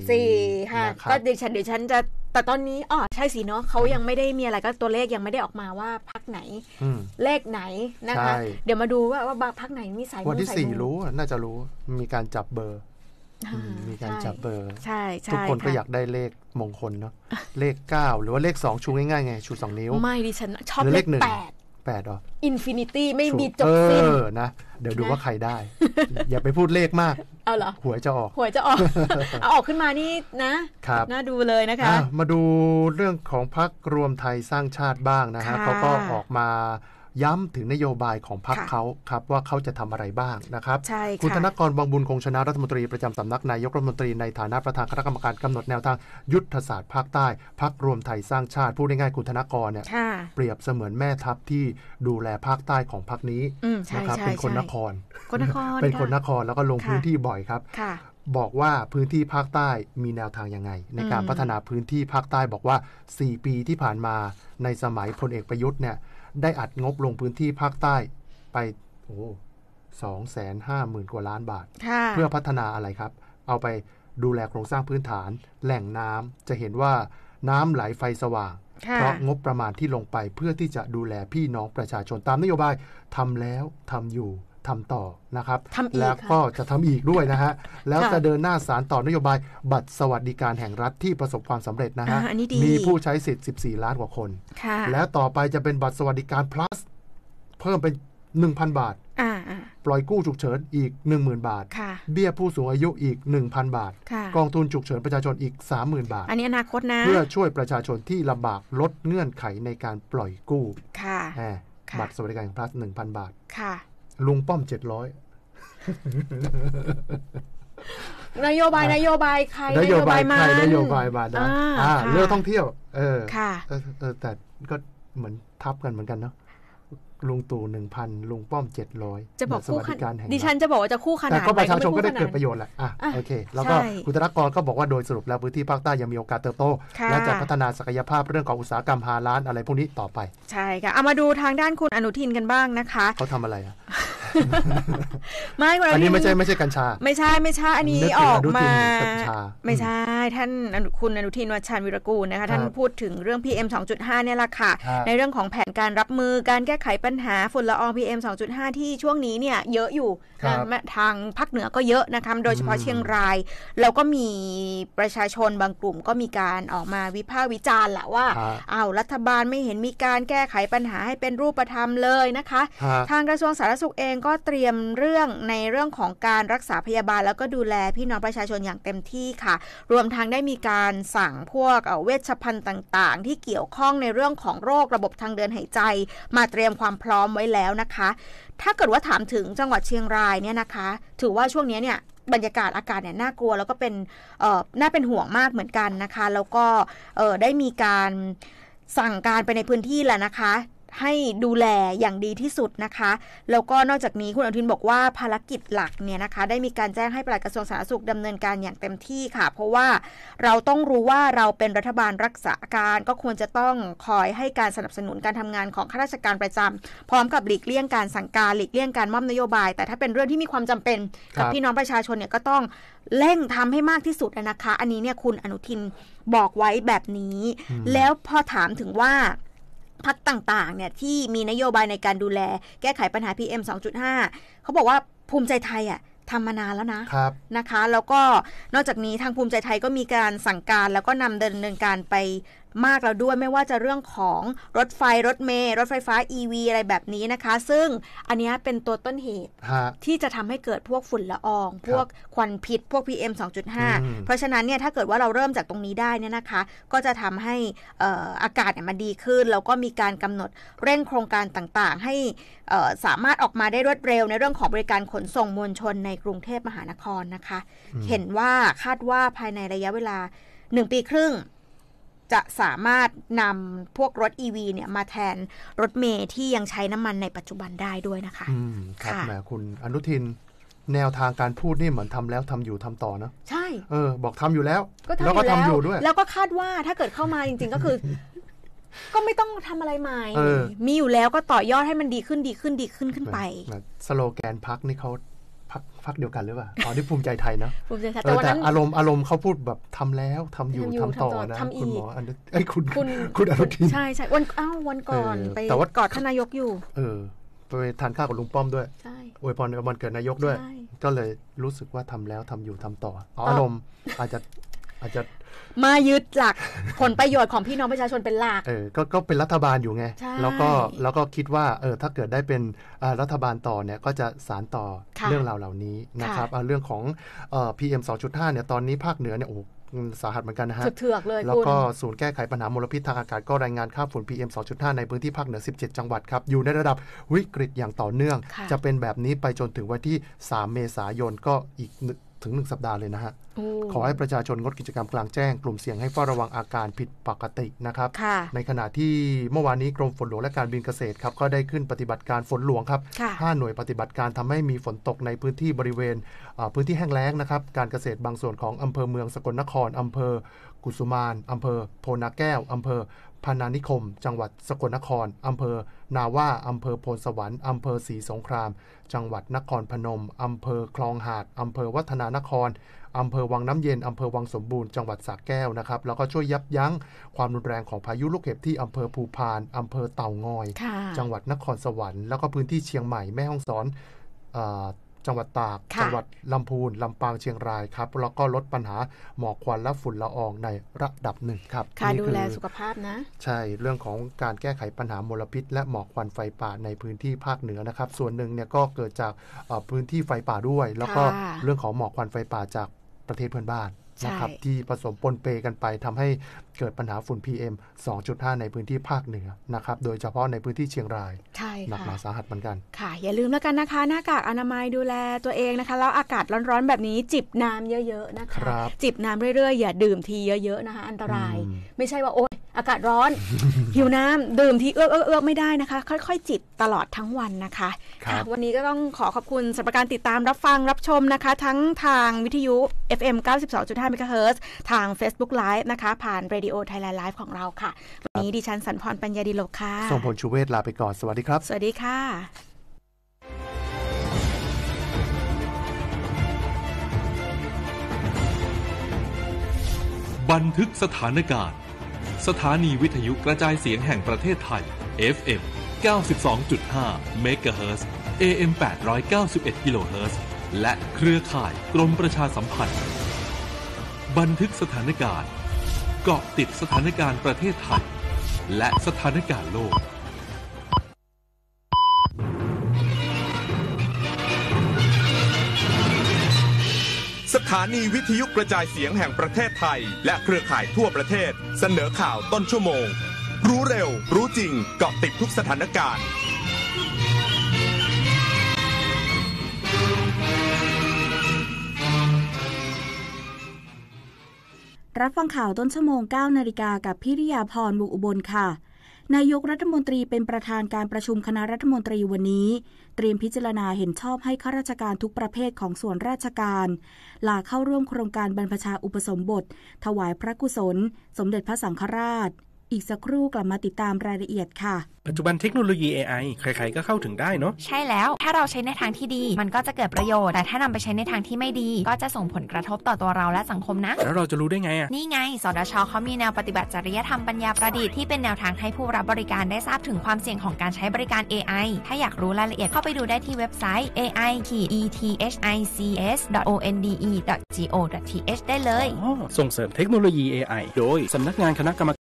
14ค่ะก็เดี๋ยวฉันจะแต่ตอนนี้ใช่สิเนาะเขายังไม่ได้มีอะไรก็ตัวเลขยังไม่ได้ออกมาว่าพรรคไหนเลขไหนนะคะเดี๋ยวมาดูว่าพรรคไหนมีสายวันที่4รู้น่าจะรู้มีการจับเบอร์มีการจับเบอร์ใช่ทุกคนก็อยากได้เลขมงคลเนาะเลข9หรือว่าเลข2ชูง่ายๆไงชู2นิ้วไม่ดิฉันชอบเลข8 หรอ Infinity ไม่มีจบสิ้นนะเดี๋ยวดูว่าใครได้อย่าไปพูดเลขมากเอาเหรอหวยจะออกเอาออกขึ้นมานี่นะน่าดูเลยนะคะมาดูเรื่องของพรรครวมไทยสร้างชาติบ้างนะฮะเขาก็ออกมาย้ำถึงนโยบายของพรรคเขาครับว่าเขาจะทำอะไรบ้างนะครับคุณธนกร วังบุญคงชนะรัฐมนตรีประจำสำนักนายกรัฐมนตรีในฐานะประธานคณะกรรมการกำหนดแนวทางยุทธศาสตร์ภาคใต้พรรครวมไทยสร้างชาติพูดง่ายๆคุณธนกรเนี่ยเปรียบเสมือนแม่ทัพที่ดูแลภาคใต้ของพรรคนี้นะครับเป็นคนนครเป็นคนนครแล้วก็ลงพื้นที่บ่อยครับบอกว่าพื้นที่ภาคใต้มีแนวทางยังไงในการพัฒนาพื้นที่ภาคใต้บอกว่า4ปีที่ผ่านมาในสมัยพลเอกประยุทธ์เนี่ยได้อัดงบลงพื้นที่ภาคใต้ไป250,000 กว่าล้านบาทเพื่อพัฒนาอะไรครับเอาไปดูแลโครงสร้างพื้นฐานแหล่งน้ำจะเห็นว่าน้ำไหลไฟสว่างเพราะงบประมาณที่ลงไปเพื่อที่จะดูแลพี่น้องประชาชนตามนโยบายทำแล้วทำอยู่ทำต่อนะครับแล้วก็จะทำอีกด้วยนะฮะแล้วจะเดินหน้าสารต่อนโยบายบัตรสวัสดิการแห่งรัฐที่ประสบความสำเร็จนะฮะมีผู้ใช้สิทธิ์14 ล้านกว่าคนแล้วต่อไปจะเป็นบัตรสวัสดิการ plus เพิ่มเป็น 1,000 บาทปล่อยกู้ฉุกเฉินอีก 10,000 บาทเบี้ยผู้สูงอายุอีก 1,000 บาทกองทุนฉุกเฉินประชาชนอีก 30,000 บาทอันนี้อนาคตนะเพื่อช่วยประชาชนที่ลำบากลดเงื่อนไขในการปล่อยกู้บัตรสวัสดิการ plus 1,000 บาทลุงป้อม700 นโยบายใครนโยบายมันนโยบายบาดเรื่องท่องเที่ยวแต่ก็เหมือนทับกันเหมือนกันเนาะลุงตู่ 1,000 ลุงป้อม 700 จะบอกคู่ขนานดิฉันจะบอกว่าจะคู่ขนานแต่ก็ประชาชนก็ได้เกิดประโยชน์แหละโอเคแล้วก็คุณธนกรก็บอกว่าโดยสรุปแล้วพื้นที่ภาคใต้ยังมีโอกาสเติบโตและจะพัฒนาศักยภาพเรื่องของอุตสาหกรรม5 ล้านอะไรพวกนี้ต่อไปใช่ค่ะเอามาดูทางด้านคุณอนุทินกันบ้างนะคะเขาทำอะไรอ่ะไม่คุณอนุทินอันนี้ไม่ใช่กัญชาไม่ใช่อันนี้ออกมาไม่ใช่ท่านคุณอนุทินวชชาญวิรกูลนะคะท่านพูดถึงเรื่อง PM 2.5 เนี่ยแหละค่ะในเรื่องของแผนการรับมือการแก้ไขปัญหาฝุ่นละออง PM 2.5 ที่ช่วงนี้เนี่ยเยอะอยู่ทางภาคเหนือก็เยอะนะคะโดยเฉพาะเชียงรายแล้วก็มีประชาชนบางกลุ่มก็มีการออกมาวิพากษ์วิจารณ์แหละว่ารัฐบาลไม่เห็นมีการแก้ไขปัญหาให้เป็นรูปธรรมเลยนะคะทางกระทรวงสาธารณสุขเองก็เตรียมเรื่องของการรักษาพยาบาลแล้วก็ดูแลพี่น้องประชาชนอย่างเต็มที่ค่ะรวมทั้งได้มีการสั่งพวกเวชภัณฑ์ต่างๆที่เกี่ยวข้องในเรื่องของโรคระบบทางเดินหายใจมาเตรียมความพร้อมไว้แล้วนะคะถ้าเกิดว่าถามถึงจังหวัดเชียงรายเนี่ยนะคะถือว่าช่วงนี้เนี่ยบรรยากาศอากาศเนี่ยน่ากลัวแล้วก็เป็นน่าเป็นห่วงมากเหมือนกันนะคะแล้วก็ได้มีการสั่งการไปในพื้นที่แล้วนะคะให้ดูแลอย่างดีที่สุดนะคะแล้วก็นอกจากนี้คุณอนุทินบอกว่าภารกิจหลักเนี่ยนะคะได้มีการแจ้งให้ปลัดกระทรวงสาธารณสุขดำเนินการอย่างเต็มที่ค่ะเพราะว่าเราต้องรู้ว่าเราเป็นรัฐบาลรักษาการก็ควรจะต้องคอยให้การสนับสนุนการทำงานของข้าราชการประจำพร้อมกับหลีกเลี่ยงการสั่งการหลีกเลี่ยงการมอบนโยบายแต่ถ้าเป็นเรื่องที่มีความจำเป็นกับพี่น้องประชาชนเนี่ยก็ต้องเร่งทำให้มากที่สุดนะคะอันนี้เนี่ยคุณอนุทินบอกไว้แบบนี้แล้วพอถามถึงว่าพรรคต่างๆเนี่ยที่มีนโยบายในการดูแลแก้ไขปัญหา PM 2.5 เขาบอกว่าภูมิใจไทยทำมานานแล้วนะคะแล้วก็นอกจากนี้ทางภูมิใจไทยก็มีการสั่งการแล้วก็นำดำเนินการไปมากแล้วด้วยไม่ว่าจะเรื่องของรถไฟรถเมล์รถไฟฟ้า EV อะไรแบบนี้นะคะซึ่งอันนี้เป็นตัวต้นเหตุที่จะทำให้เกิดพวกฝุ่นละอองพวกควันพิษพวก PM 2.5 เพราะฉะนั้นเนี่ยถ้าเกิดว่าเราเริ่มจากตรงนี้ได้เนี่ยนะคะก็จะทำให้อากาศมันดีขึ้นแล้วก็มีการกำหนดเร่งโครงการต่างๆให้สามารถออกมาได้รวดเร็วในเรื่องของบริการขนส่งมวลชนในกรุงเทพมหานครนะคะเห็นว่าคาดว่าภายในระยะเวลา1 ปีครึ่งจะสามารถนำพวกรถ EV เนี่ยมาแทนรถเมล์ที่ยังใช้น้ำมันในปัจจุบันได้ด้วยนะคะครับแหมคุณอนุทินแนวทางการพูดนี่เหมือนทำแล้วทำอยู่ทำต่อนะใช่บอกทำอยู่แล้วแล้วก็ทำอยู่ด้วยแล้วก็คาดว่าถ้าเกิดเข้ามาจริงๆก็คือ ก็ไม่ต้องทำอะไรใหม่มีอยู่แล้วก็ต่อยอดให้มันดีขึ้นขึ้นไปสโลแกนพรรคนี่เขาพรรคเดียวกันหรือเปล่านี่ภูมิใจไทยนะภูมิใจไทยแต่อารมณ์เขาพูดแบบทำแล้วทำอยู่ทำต่อนะคุณหมอคุณอนุทินใช่วันก่อนไปกอดท่านนายกอยู่ไปทานข้าวกับลุงป้อมด้วยอวยพรวันเกิดนายกด้วยก็เลยรู้สึกว่าทำแล้วทำอยู่ทำต่ออารมณ์อาจจะมายึดหลักผลประโยชน์ของพี่น้องประชาชนเป็นหลักก็เป็นรัฐบาลอยู่ไงแล้วก็คิดว่าถ้าเกิดได้เป็นรัฐบาลต่อเนี่ยก็จะสานต่อเรื่องราวเหล่านี้นะครับเรื่องของPM 2.5 เนี่ยตอนนี้ภาคเหนือเนี่ยโอ้สาหัสเหมือนกันนะฮะเถือกเลยแล้วก็ศูนย์แก้ไขปัญหามลพิษทางอากาศก็รายงานค่าฝุ่น PM 2.5 ในพื้นที่ภาคเหนือ17จังหวัดครับอยู่ในระดับวิกฤตอย่างต่อเนื่องจะเป็นแบบนี้ไปจนถึงวันที่3 เมษายนก็อีกถึง1 สัปดาห์เลยนะฮะขอให้ประชาชนงดกิจกรรมกลางแจ้งกลุ่มเสี่ยงให้เฝ้าระวังอาการผิดปกตินะครับในขณะที่เมื่อวานนี้กรมฝนหลวงและการบินเกษตรครับก็ได้ขึ้นปฏิบัติการฝนหลวงครับ5 หน่วยปฏิบัติการทำให้มีฝนตกในพื้นที่บริเวณพื้นที่แห้งแล้งนะครับการเกษตรบางส่วนของอำเภอเมืองสกลนครอำเภอกุสุมานอำเภอโพนาแก้วอำเภอพานานิคมจังหวัดสกลนครอำเภอนาว่าอำเภอโพนสวรรค์อำเภอศรีสงครามจังหวัดนครพนมอำเภอคลองหาดอำเภอวัฒนานครอำเภอวังน้ำเย็นอำเภอวังสมบูรณ์จังหวัดสระแก้วนะครับแล้วก็ช่วยยับยั้งความรุนแรงของพายุลูกเห็บที่อำเภอภูพานอำเภอเต่างอยจังหวัดนครสวรรค์แล้วก็พื้นที่เชียงใหม่แม่ฮ่องสอนจังหวัดตากจังหวัดลำพูนลำปางเชียงรายครับแล้วก็ลดปัญหาหมอกควันและฝุ่นละอองในระดับหนึ่งครับดูแลสุขภาพนะใช่เรื่องของการแก้ไขปัญหามลพิษและหมอกควันไฟป่าในพื้นที่ภาคเหนือนะครับส่วนหนึ่งเนี่ยก็เกิดจากพื้นที่ไฟป่าด้วยแล้วก็เรื่องของหมอกควันไฟป่าจากประเทศเพื่อนบ้านนะครับที่ผสมปนเปกันไปทำให้เกิดปัญหาฝุ่น PM 2.5 ในพื้นที่ภาคเหนือนะครับโดยเฉพาะในพื้นที่เชียงรายหนักหนาสาหัสเหมือนกันค่ะอย่าลืมแล้วกันนะคะหน้ากากอนามัยดูแลตัวเองนะคะแล้วอากาศร้อนๆแบบนี้จิบน้ำเยอะๆนะคะจิบน้ำเรื่อยๆอย่าดื่มทีเยอะๆนะคะอันตรายไม่ใช่ว่าโอ๊ยอากาศร้อน หิวน้ำดื่มทีเอื้อไม่ได้นะคะค่อยๆจิบตลอดทั้งวันนะคะวันนี้ก็ต้องขอบคุณสำหรับการติดตามรับฟังรับชมนะคะทั้งทางวิทยุ FM 92.5 MHz ทาง Facebook Live นะคะผ่าน Radio Thailand Live ของเราค่ะวันนี้ดิฉันสันพรปัญญาดิโลกค่ะทรงพลชูเวศลาไปก่อนสวัสดีครับสวัสดีค่ะบันทึกสถานการณ์สถานีวิทยุกระจายเสียงแห่งประเทศไทย FM 92.5 MHz AM 891 kHz และเครือข่ายกรมประชาสัมพันธ์บันทึกสถานการณ์เกาะติดสถานการณ์ประเทศไทยและสถานการณ์โลกสถานีวิทยุกระจายเสียงแห่งประเทศไทยและเครือข่ายทั่วประเทศเสนอข่าวต้นชั่วโมงรู้เร็วรู้จริงเกาะติดทุกสถานการณ์รับฟังข่าวต้นชั่วโมง 9 นาฬิกากับพิริยาพร วงอุบลค่ะนายกรัฐมนตรีเป็นประธานการประชุมคณะรัฐมนตรีวันนี้เตรียมพิจารณาเห็นชอบให้ข้าราชการทุกประเภทของส่วนราชการลาเข้าร่วมโครงการบรรพชาอุปสมบทถวายพระกุศลสมเด็จพระสังฆราชอีกสักครู่กลับมาติดตามรายละเอียดค่ะปัจจุบันเทคโนโลยี AI ใครๆก็เข้าถึงได้เนาะใช่แล้วถ้าเราใช้ในทางที่ดีมันก็จะเกิดประโยชน์แต่ถ้านำไปใช้ในทางที่ไม่ดีก็จะส่งผลกระทบต่อตัวเราและสังคมนะแล้วเราจะรู้ได้ไงอ่ะนี่ไงสดช.เขามีแนวปฏิบัติจริยธรรมปัญญาประดิษฐ์ที่เป็นแนวทางให้ผู้รับบริการได้ทราบถึงความเสี่ยงของการใช้บริการ AI ถ้าอยากรู้รายละเอียดเข้าไปดูได้ที่เว็บไซต์ ai-ethics.onde.go.th ได้เลยส่งเสริมเทคโนโลยี AI โดยสำนักงานคณะกรรม